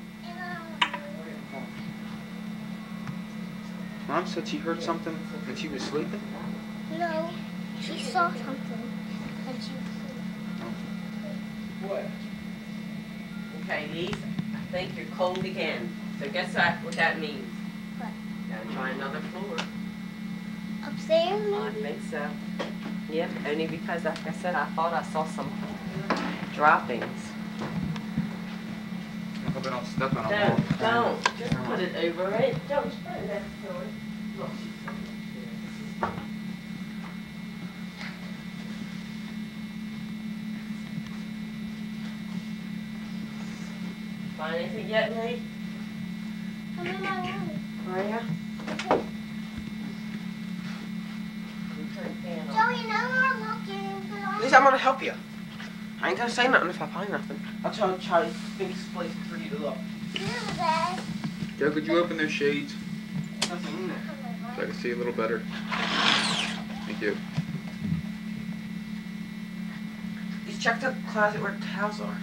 Mom said she heard something when she was sleeping? No, she saw something. And she was What? Okay, Lise, I think you're cold again. So guess what that means? What? Gotta try another floor. upstairs, I maybe? think so. Yep, only because, like I said, I thought I saw some droppings. I hope I don't step on Don't, them. don't. Just put it over it. Don't, just put it next to it. Look. Find anything yet, Lee? I'm in my room. Are ya? Joey, no more looking. At least I'm gonna help you. I ain't gonna say nothing if I find nothing. I'll try to think of a place for you to look. Joe, could you open those shades Nothing in there. so I can see a little better? Thank you. Just check the closet where the towels are.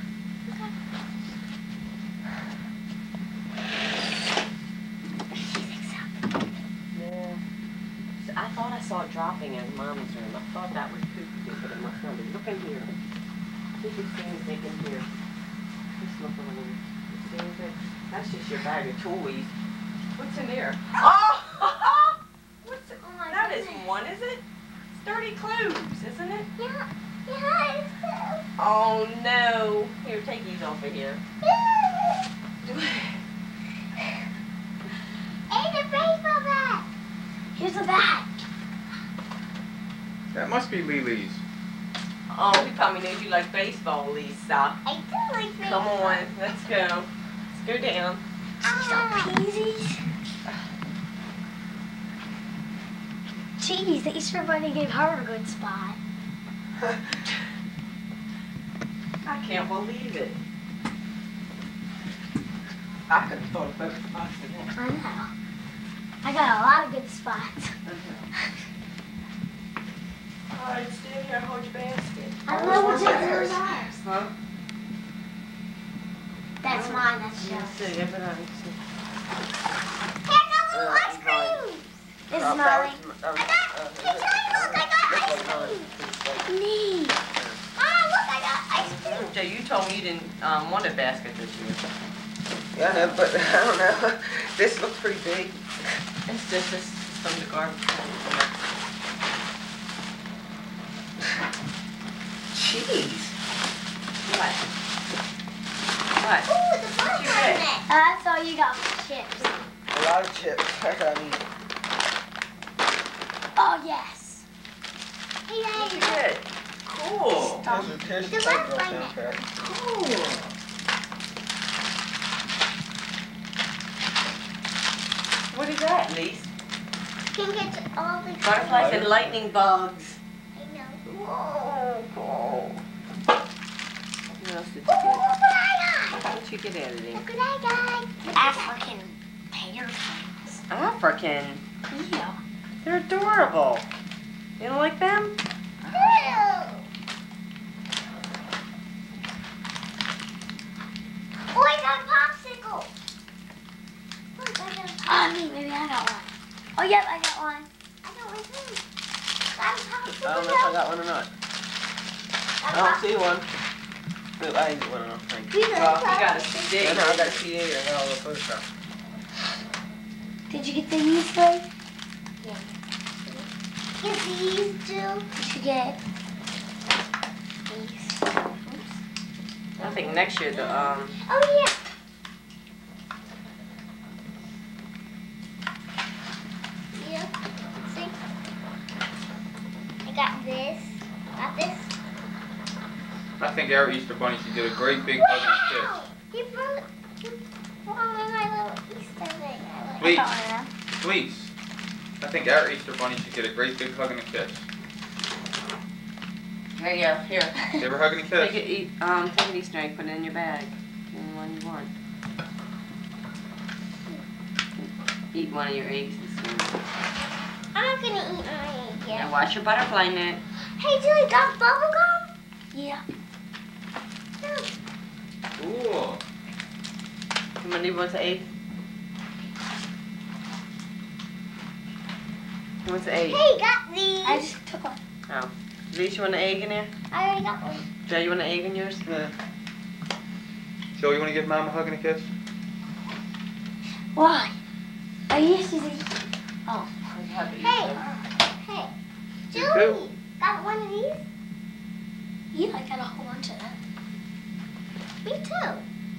Yeah. I thought I saw it dropping in Mommy's room. I thought that was poopy, but it must not be. Look in here. See if you see anything in here. Just look over there. You see anything? That's just your bag of toys. What's in there? Oh! What's it? Oh my That goodness. isn't one, is it? It's dirty clothes, isn't it? Yeah, yeah, it's Oh no. Here, take these off of here. Hey, the baseball bat. Here's a bat. That must be Lily's. Oh, he probably knows you like baseball, Lisa. I do like baseball. Come on, let's go. Let's go down. Peasies. Jeez, the Easter Bunny gave her a good spot. I can't believe it. I could have thought of better spots than that. I know. I got a lot of good spots. All right, stand here and hold your basket. I don't know what yours are. Huh? That's mine, that's yours. See, everybody. Here's a little ice cream. This is mine. Hey, Joey, look, I got ice cream. Neat. Mama, look, I got ice cream. Jay, you told me you didn't want a basket this year. Yeah, I know, but I don't know. This looks pretty big. It's just this from the garbage. Jeez. What? What? Ooh, the butterfly net. That's all you got for chips. A lot of chips. I mean, Oh, yes. Hey, Look Daddy. at it. Cool. here's The the type butterfly girl net. down there. Cool. What is that, Lise? You can get all the Butterflies and lightning bugs. I know. Whoa, cool. What else did you Ooh, get? look what I got. What did you get out of there? Look what I got. African pear things. African. Yeah. They're adorable. You don't like them? Ew. Oh, I got a popsicle. Look, I got a popsicle. Maybe I got one. Oh, yep, I got one. I got one too. Got a popsicle. I don't know if I got one or not. I don't see one. Nope, I didn't get one, I don't think. You Well, you got a stick. Yeah, no, I got a CD, I got all the photographs. Did you get the Easter egg? Yeah. Get these, Jill. Did you get these? I think next year the Oh, yeah. Yeah. See? I got this. Got this. I think our Easter Bunny should get a great big hug and He brought my little Easter egg. Please. I kiss. Please. I think our Easter Bunny should get a great big hug and a kiss. There you go. Here. Give her a hug and a kiss. Take it, take an Easter egg, put it in your bag. Any one you want. Eat one of your eggs this morning. I'm not gonna eat my egg And yet. wash your butterfly net. Hey, Julie, got bubble gum? Yeah. Cool. Somebody wants an egg? Who wants an egg? Hey, got these. I just took one. Oh. Lise, you want an egg in there? I already got one. Jay, you want an egg in yours? Yeah. Joe, you want to give Mom a hug and a kiss? Why? Are you used to these? Oh. Hey. Hey. You Julie, too. got one of these? Yeah, I got a whole bunch of them. Me too.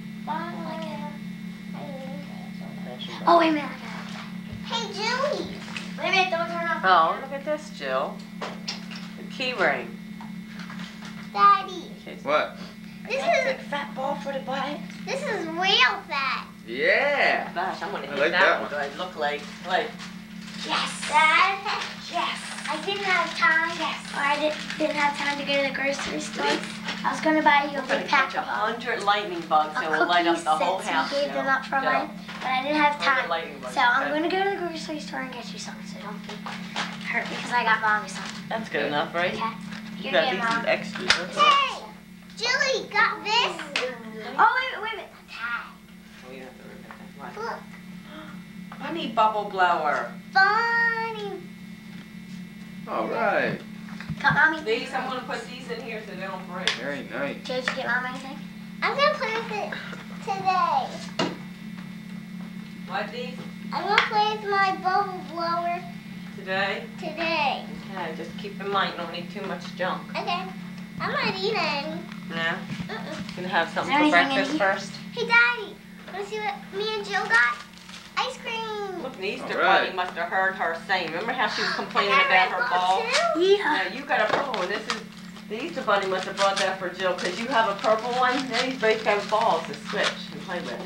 Oh, wait a minute. Hey, Julie. Wait a minute, don't turn off. Oh, look at this, Jill. A key ring. Daddy. What? This is a fat ball for the butt. This is real fat. Yeah. Gosh, I'm gonna hit I like that that one. one. Do I look like? Yes. Dad. Yes. I didn't have time. Yes. Or I didn't have time to go to the grocery store. I was gonna buy you a I'm gonna big pack catch of 100 lightning bugs and we'll light up cookies the whole since house. you gave them Jill. up for Jill. mine, but I didn't have 100 time. lightning bugs, So I'm okay. gonna go to the grocery store and get you something, so don't be hurt because I got mommy something. That's good enough, right? Okay. You Here got you these go, as Mom. extras. Hey, Julie, got this? Oh wait a minute. Tag. Oh, you have to remember that. Look, What? Bunny bubble blower. funny. All right. Got mommy. These, I'm gonna put these in here so they don't break. Very nice. Did you get mom anything? I'm gonna play with it today. What, these? I'm gonna play with my bubble blower Today? today. Okay, just keep in mind, don't need too much junk. Okay. I'm not eating any. Yeah? Gonna have something Is for there anything breakfast in first? Hey, Daddy, wanna see what me and Jill got? Ice cream. Look, the Easter All right. Bunny must have heard her saying. Remember how she was complaining I got about a her red ball? too? Yeah, you got a purple one. This is the Easter Bunny must have brought that for Jill because you have a purple one. Now you both got balls to switch and play with.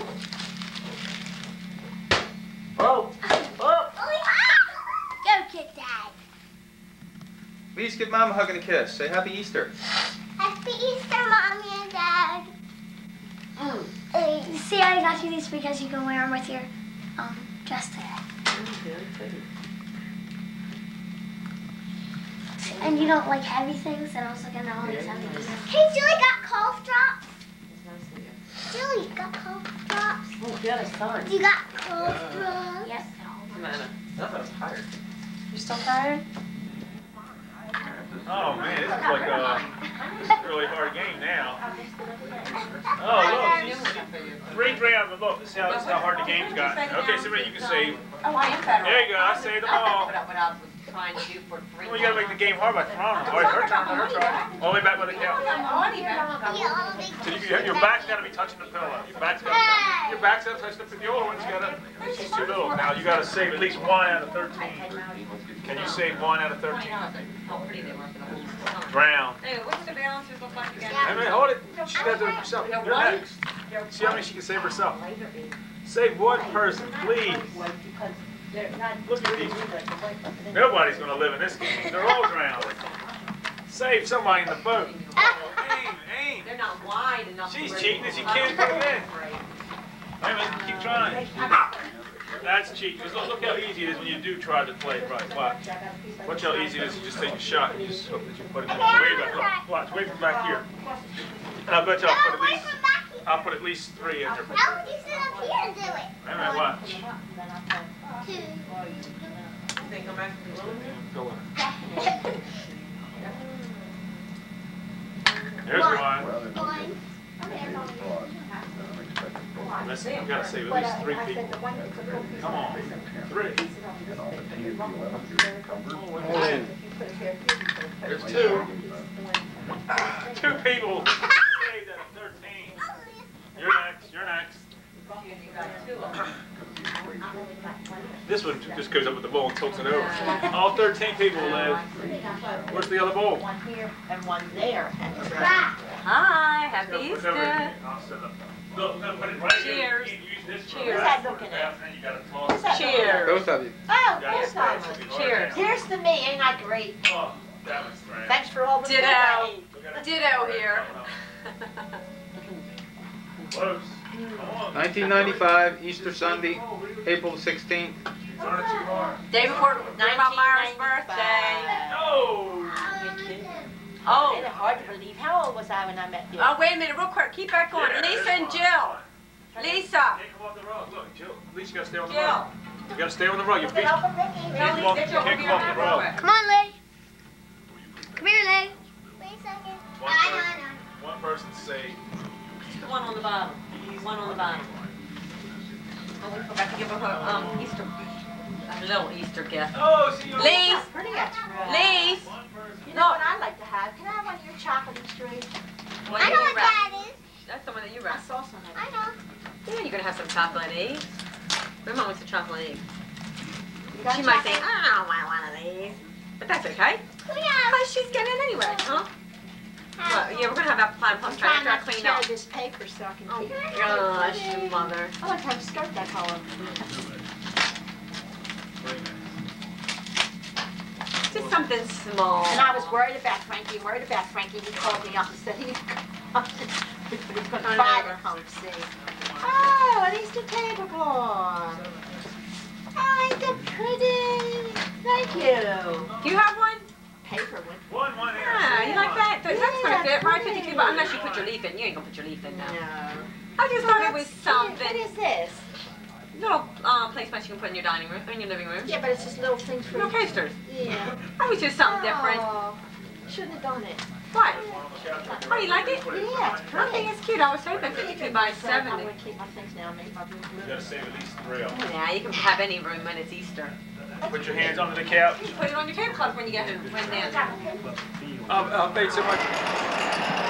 Whoa! Whoa! Go get Dad. Please give Mom a hug and a kiss. Say Happy Easter. Happy Easter, Mommy and Dad. See, I got you these because you can wear them with your dress today. And you don't like heavy things, and I was looking at all these heavy things. Hey, Julie got cough drops. Jill, you got cough drops? Oh, got a son. You got cough drops? Yes. Savannah. I'm tired. You still tired? Oh man, this is like a really hard game now. Oh look, 3 rounds. Look, this is how hard the game's gotten. Okay, so you can save. Oh, I am better. There you go. I saved them all. What I was trying to do for 3 Well, you gotta make the game hard by throwing them. All right, her turn. All the way back by the couch. So your back's gotta be touching the pillow. Your back's gotta touch the pillow. The older one's gotta. She's too little. Now you gotta save at least 1 out of 13. Can you save 1 out of 13? Drown. Hey, what's the balances look like again? Hey, man, hold it. She got to do it herself. You're next. See how many she can save herself. Save 1 person, please. Look at these. Nobody's going to live in this game. They're all drowned. Save somebody in the boat. Aim. They're not wide enough. She's cheating and she can't put it in. Wait a minute, keep trying. That's cheating. Look how easy it is when you do try to play it right. Watch how easy it is. You just take a shot and you just hope that you put it in. Way back. Look, watch, way from back here. And I bet you I'll put at least 3 in there. How would you sit up here and do it? Wait a minute, watch. Go in. There's 1. Listen, you gotta save at least 3 people. Come on, 3. There's 2. 2 people saved out of 13. You're next. This one just goes up with the ball and tilts it over. All 13 people live. Where's the other ball? 1 here and 1 there. Hi, happy Easter. Cheers. Who's that looking at? Cheers. Both of you. Oh, here's that. Cheers. Here's to me. Ain't I great? Oh, that was great. Thanks for all the food Ditto. I ate. Ditto here. Close. 1995, Easter Sunday, April 16th. Day before Grandma Myra's birthday. No! Oh, it's hard to believe. How old was I when I met you? Oh, wait a minute, real quick. Keep that going. Lisa and Jill. Lisa. Can't come off the rug. Look, Jill. At least you gotta stay on the rug. You gotta stay on the rug. Your feet. Help a Can't come off the rug. Come on, Lay. Come here, Lay. Wait a second. I know. 1 person saved. The one on the bottom. One on the bottom. Oh, we forgot to give her Easter, a little Easter gift. Oh, see you. Lise. Pretty extra. Lise. You know what I'd like to have? Can I have one of your chocolate Easter eggs? I know what that is. That's the one that you I wrapped. saw some of it. I know. Yeah, you're gonna have some chocolate eggs. Grandma wants a chocolate egg. You got She might say, chocolate? I don't want one of these. But that's okay. Because she's getting it anyway, huh? Well, yeah, we're gonna have apple pie and I'm pumpkin trying after I not to clean tear up. this paper so I can Oh keep it. gosh, your mother. I like to have a skirt that color. Just something small. And I was worried about Frankie, He called me up and said he was going to buy the home, see. Oh, an Easter tablecloth. Oh, ain't that pretty? Thank you. Do you have one? Paper one. One here. Yeah, you like that? That's gonna fit, right? pretty. 52 bucks. Unless you put your leaf in. You ain't gonna put your leaf in now. No. I just thought it was What something. is this? Little placemats you can put in your dining room, in your living room. Yeah, but it's just little things for Little coasters. Yeah. That was just something different. Oh, shouldn't have done it. What? Oh, you like it? Yeah, it's I pretty. think it's cute. I was hoping 52 by I'm 70. going to keep my things now and make my room You blue. gotta save at least 3 of them. Yeah, you can have any room when it's Easter. Put your hands under the couch. You put it on your tablecloth when you get home. When then. Thanks so much.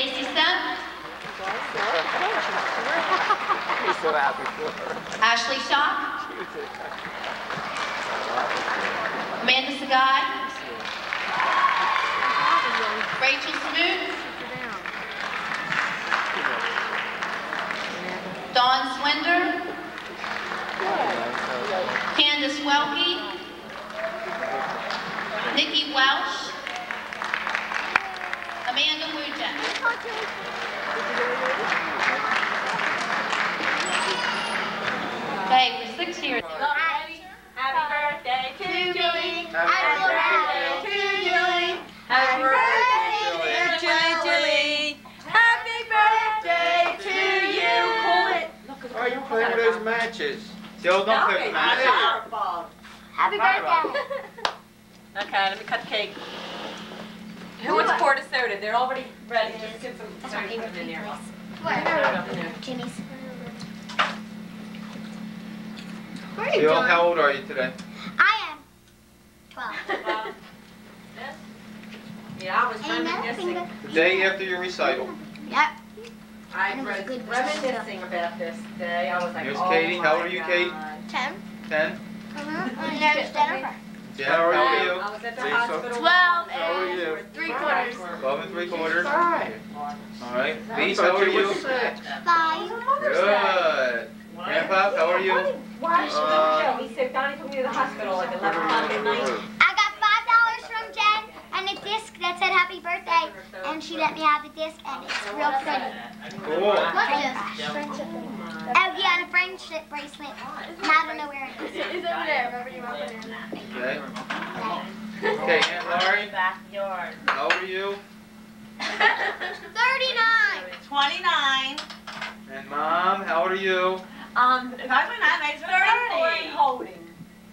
Stacy Stubb. He's so happy for her. Ashley Shaw. Amanda Sagad. Rachel Smoot. Dawn Swinder. Candace Welke. Nikki Welsh. Amanda Wujek. Okay, for 6 years. Happy birthday to Julie. Happy birthday to Julie. Happy birthday, Julie. Happy birthday to you. Pull it. Why are you playing with those matches? Jill, don't play with matches. Happy birthday. Okay, let me cut the cake. Who wants a quart of soda? They're already ready. Just get some soda in there. Jimmy's. Jill, how old are you today? I am 12. Yeah, I was reminiscing. The day after your recital. Yep. I was reminiscing about this day. I was like, Here's oh Katie. How old are you, my Kate? God. 10. 10. And there's Jennifer. Jen, how are you? I was at the Lisa? hospital. 12 How are you? 3/4. 12 and 3/4. All right. Lisa, how are you? 5. Good. Grandpa, how are you? Why is she not show? He said Donnie took me to the hospital like 11 o'clock at night. I got $5 from Jen and a disc that said happy birthday, and she let me have the disc, and it's real pretty. Cool. What disc? Oh yeah, and a friendship bracelet. And I don't know where it is. It's over there. Remember you want it. Okay. Okay, Aunt Laurie, Backyard. how old are you? 39. 29. And Mom, how old are you? If I went out, I 30. Holding.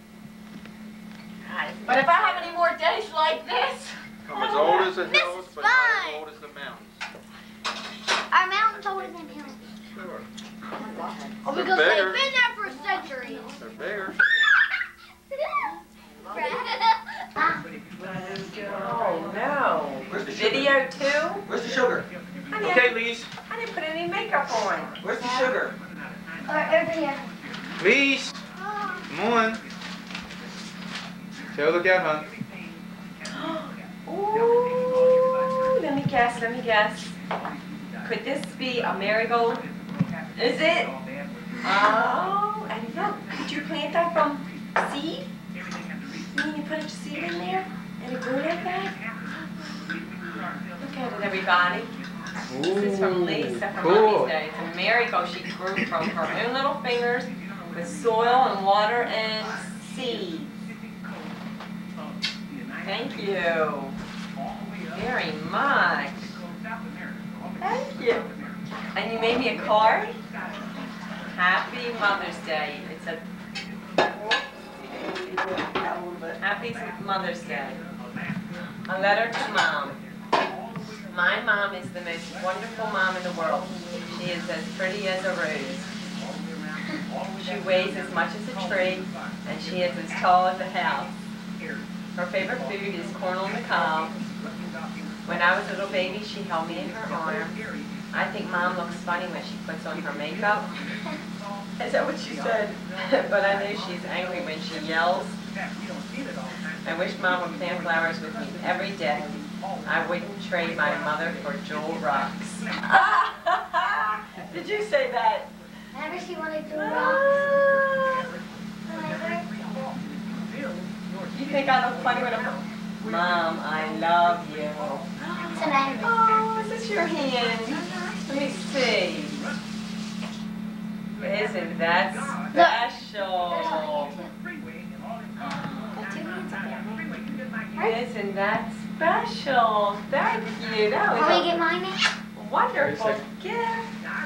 But if I have any more days like this, I'm as old as the hills, but not as Fine. old as the mountains. Our mountain's older than hills. Sure. Oh, They're because bigger. they've been there for centuries. They're bigger. Oh no. Where's the sugar? Video too? Where's the sugar? Okay, Lise. I didn't put any makeup on. Where's the sugar? Over here. Lise, come on. Joe, look out, huh? Ooh, let me guess. Could this be a marigold? Is it? Oh, and look, could you plant that from seed? You mean you put a seed in there and it grew like that? Look at it, everybody. This is from Lisa from cool. Mommy's Day. It's a marigold she grew from her own little fingers with soil and water and seed. Thank you very much. Thank you. And you made me a card? Happy Mother's Day. It's a Happy Mother's Day. A letter to Mom. My mom is the most wonderful mom in the world. She is as pretty as a rose. She weighs as much as a tree, and she is as tall as a house. Her favorite food is corn on the cob. When I was a little baby, she held me in her arms. I think Mom looks funny when she puts on her makeup. Is that what she said? But I know she's angry when she yells. I wish Mom would plant flowers with me every day. I wouldn't trade my mother for jewel rocks. Did you say that? Remember she wanted to rock? You think I look funny when I'm... Mom, I love you. Oh, is this your hand? Let me see. Isn't that special? Isn't that special? Thank you. That was Can we get mine in? a wonderful gift.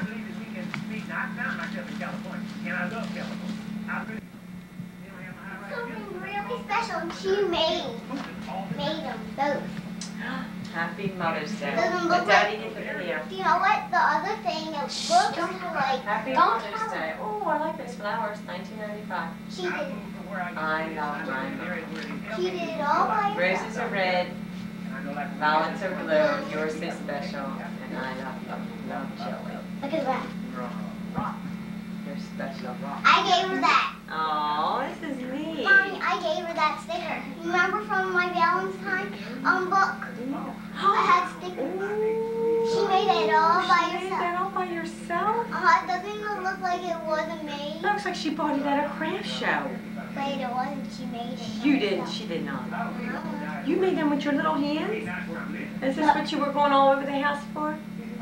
Something really special, and she made them both. Happy Mother's Day. Doesn't But look Daddy like- didn't hear. Do you know what? The other thing, it looks like. Happy Don't Mother's tell Day. her. Oh, I like those flowers. 1995. She did it. I love mine. She did it all by herself. Roses are red, violets are blue. Yours is special. And love Joey. Look at that. You're special. I gave her that. Oh, this is neat. Mommy, I gave her that sticker. Remember from my Valentine book? I had stickers. She made it all by herself. She made that all by yourself? Doesn't it look like it wasn't made? It looks like she bought it at a craft show. But it wasn't. She made it. You didn't. She did not. You made them with your little hands? Is this what you were going all over the house for?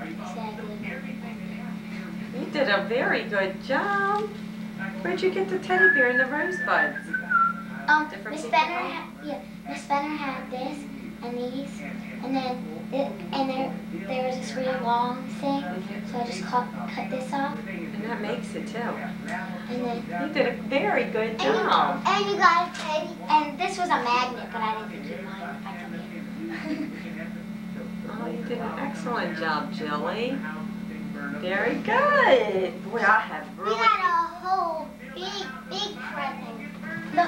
You did a very good job. Where'd you get the teddy bear and the rosebuds? Miss Benner had this and these, and then there was this really long thing, so I just cut this off. And that makes it too. And then you did a very good job. And you got a teddy, and this was a magnet, but I didn't think you'd mind if I could get it. Oh, you did an excellent job, Jilly. Very good. Boy, I have really... We got a whole big present. Look.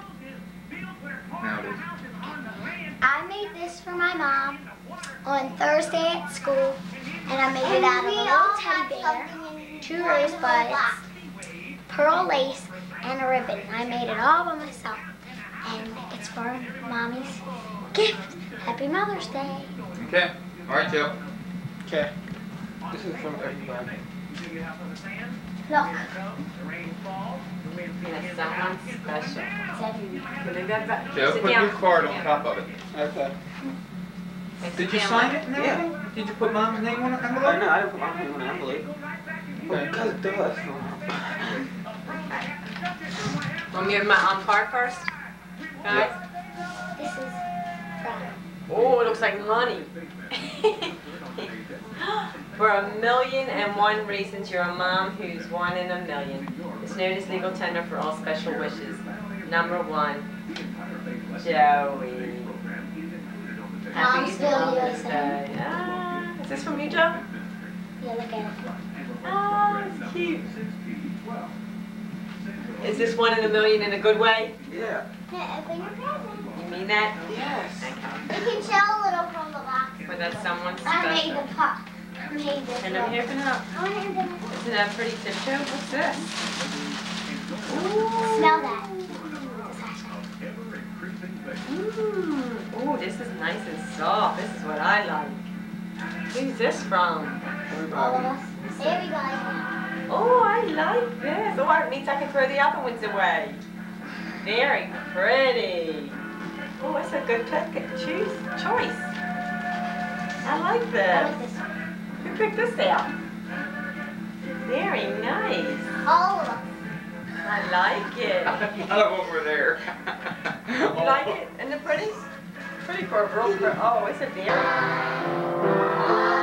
I made this for my mom on Thursday at school, and I made it out of a little teddy bear, 2 rosebuds, pearl lace, and a ribbon. I made it all by myself, and it's for Mommy's gift. Happy Mother's Day. Okay. All right, Joe. Okay. This is from everybody. Look. Yes, someone special. Joe, put your card on top of it. Okay. Did you sign it and everything? Yeah. Did you put Mom's name on the envelope? No, I didn't put my name on the envelope. Because it does. Want me to have my card first? Guys? This is from... Oh, it looks like money. For 1,000,001 reasons, you're a mom who's 1 in a million. This note is legal tender for all special wishes. Number 1, Joey. Happy Mother's Day. Ah, is this from you, Joe? Yeah, look at it. Oh, it's cute. Is this 1 in a million in a good way? Yeah. Yeah, open your present. You mean that? Yes. Okay. You can tell a little from the box. For that someone I made special. the pot. I made this. And I'm here for now. I want to open it. Isn't that pretty tip, Joe? What's this? Smell that. Ooh, this is nice and soft. This is what I like. Who's this from? All of us. There we go. Oh, I like this. Oh, it means I can throw the other ones away. Very pretty. Oh, it's a good choice. I like this. Who picked this out? Very nice. All of us. I like it. None of them were there. You like it? Isn't it pretty? Pretty for a girl. Oh, it's a very...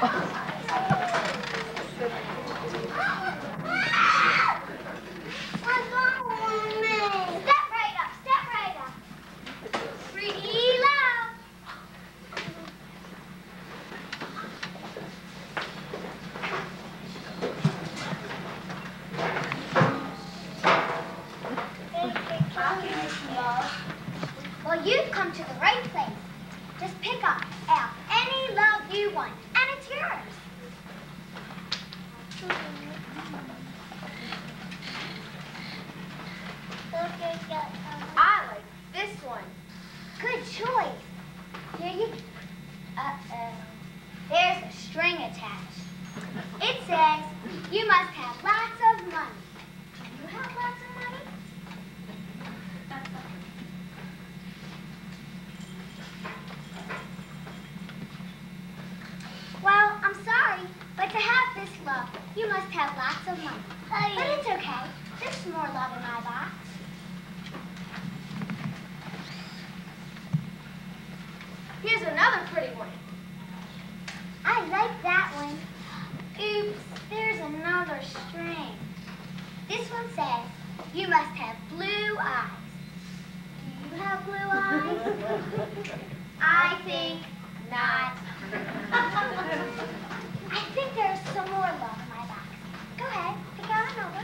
Step right up. Pretty love. Well, you've come to the right place. Just pick up out any love you want, and it's yours. I like this one. Good choice. Here you. There's a string attached. It says you must have lots of money. Do you have lots of money? Well, I'm sorry, but to have this love, you must have lots of money. But it's okay. There's more love in my box. Here's another pretty one. I like that one. Oops, there's another string. This one says, you must have blue eyes. Do you have blue eyes? I think not. I think there's some more love in my box. Go ahead, pick out another.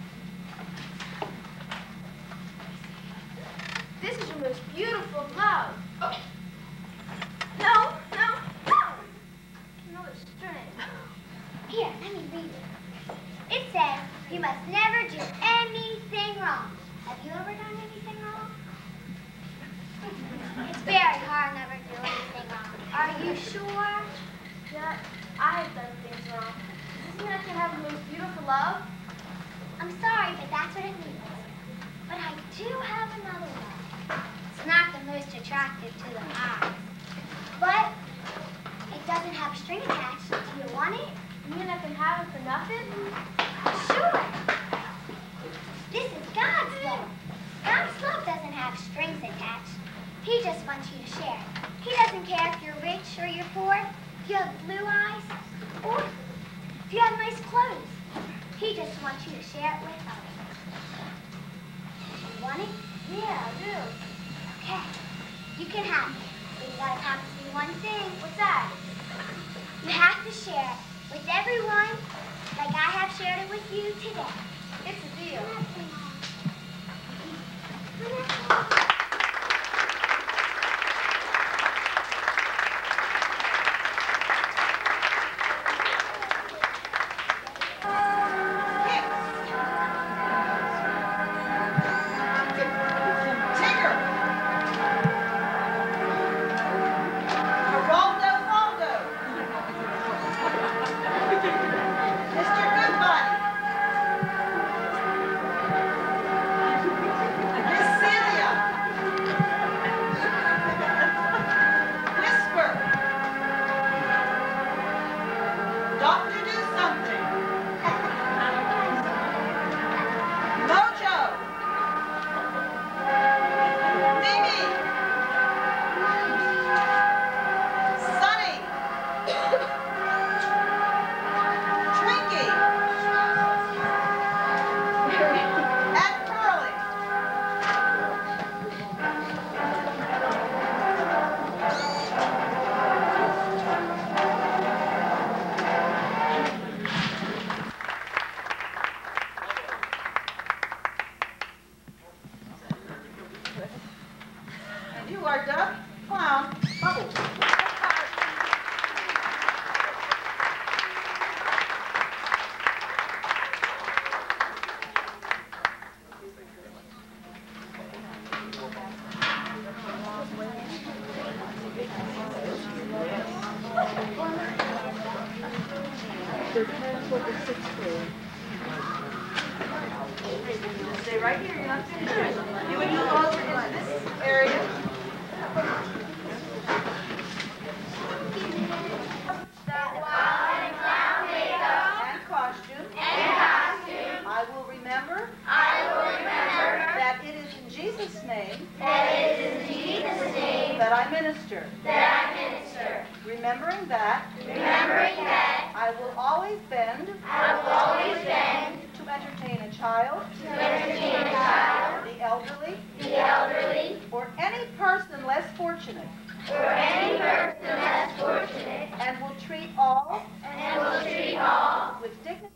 This is your most beautiful love. Oh. No. Another string. Here, let me read it. It says, you must never do anything wrong. Have you ever done anything wrong? It's very hard never to do anything wrong. Are you sure? Yeah, I have done things wrong. Does this mean I can have the most beautiful love? I'm sorry, but that's what it means. But I do have another one. It's not the most attractive to the eyes. But it doesn't have a string attached. Do you want it? You mean I can have it for nothing? Sure. This is God's love. God's love doesn't have strings attached. He just wants you to share it. He doesn't care if you're rich or you're poor, if you have blue eyes, or if you have nice clothes. He just wants you to share it with others. You want it? Yeah, I do. Okay. You can have it. But you gotta promise me one thing. What's that? You have to share it with everyone like I have shared it with you today. It's a deal. Stay right here, you're not finished. You would move over into this area. And costume. I will remember. That it is in Jesus' name. That That I minister. That I minister. Remembering that. Remembering that. I will always bend. I will always bend. To entertain a child. To entertain a child. The elderly. The elderly. Or any person less fortunate. Or any person less fortunate. And will treat all. And will treat all. With dignity.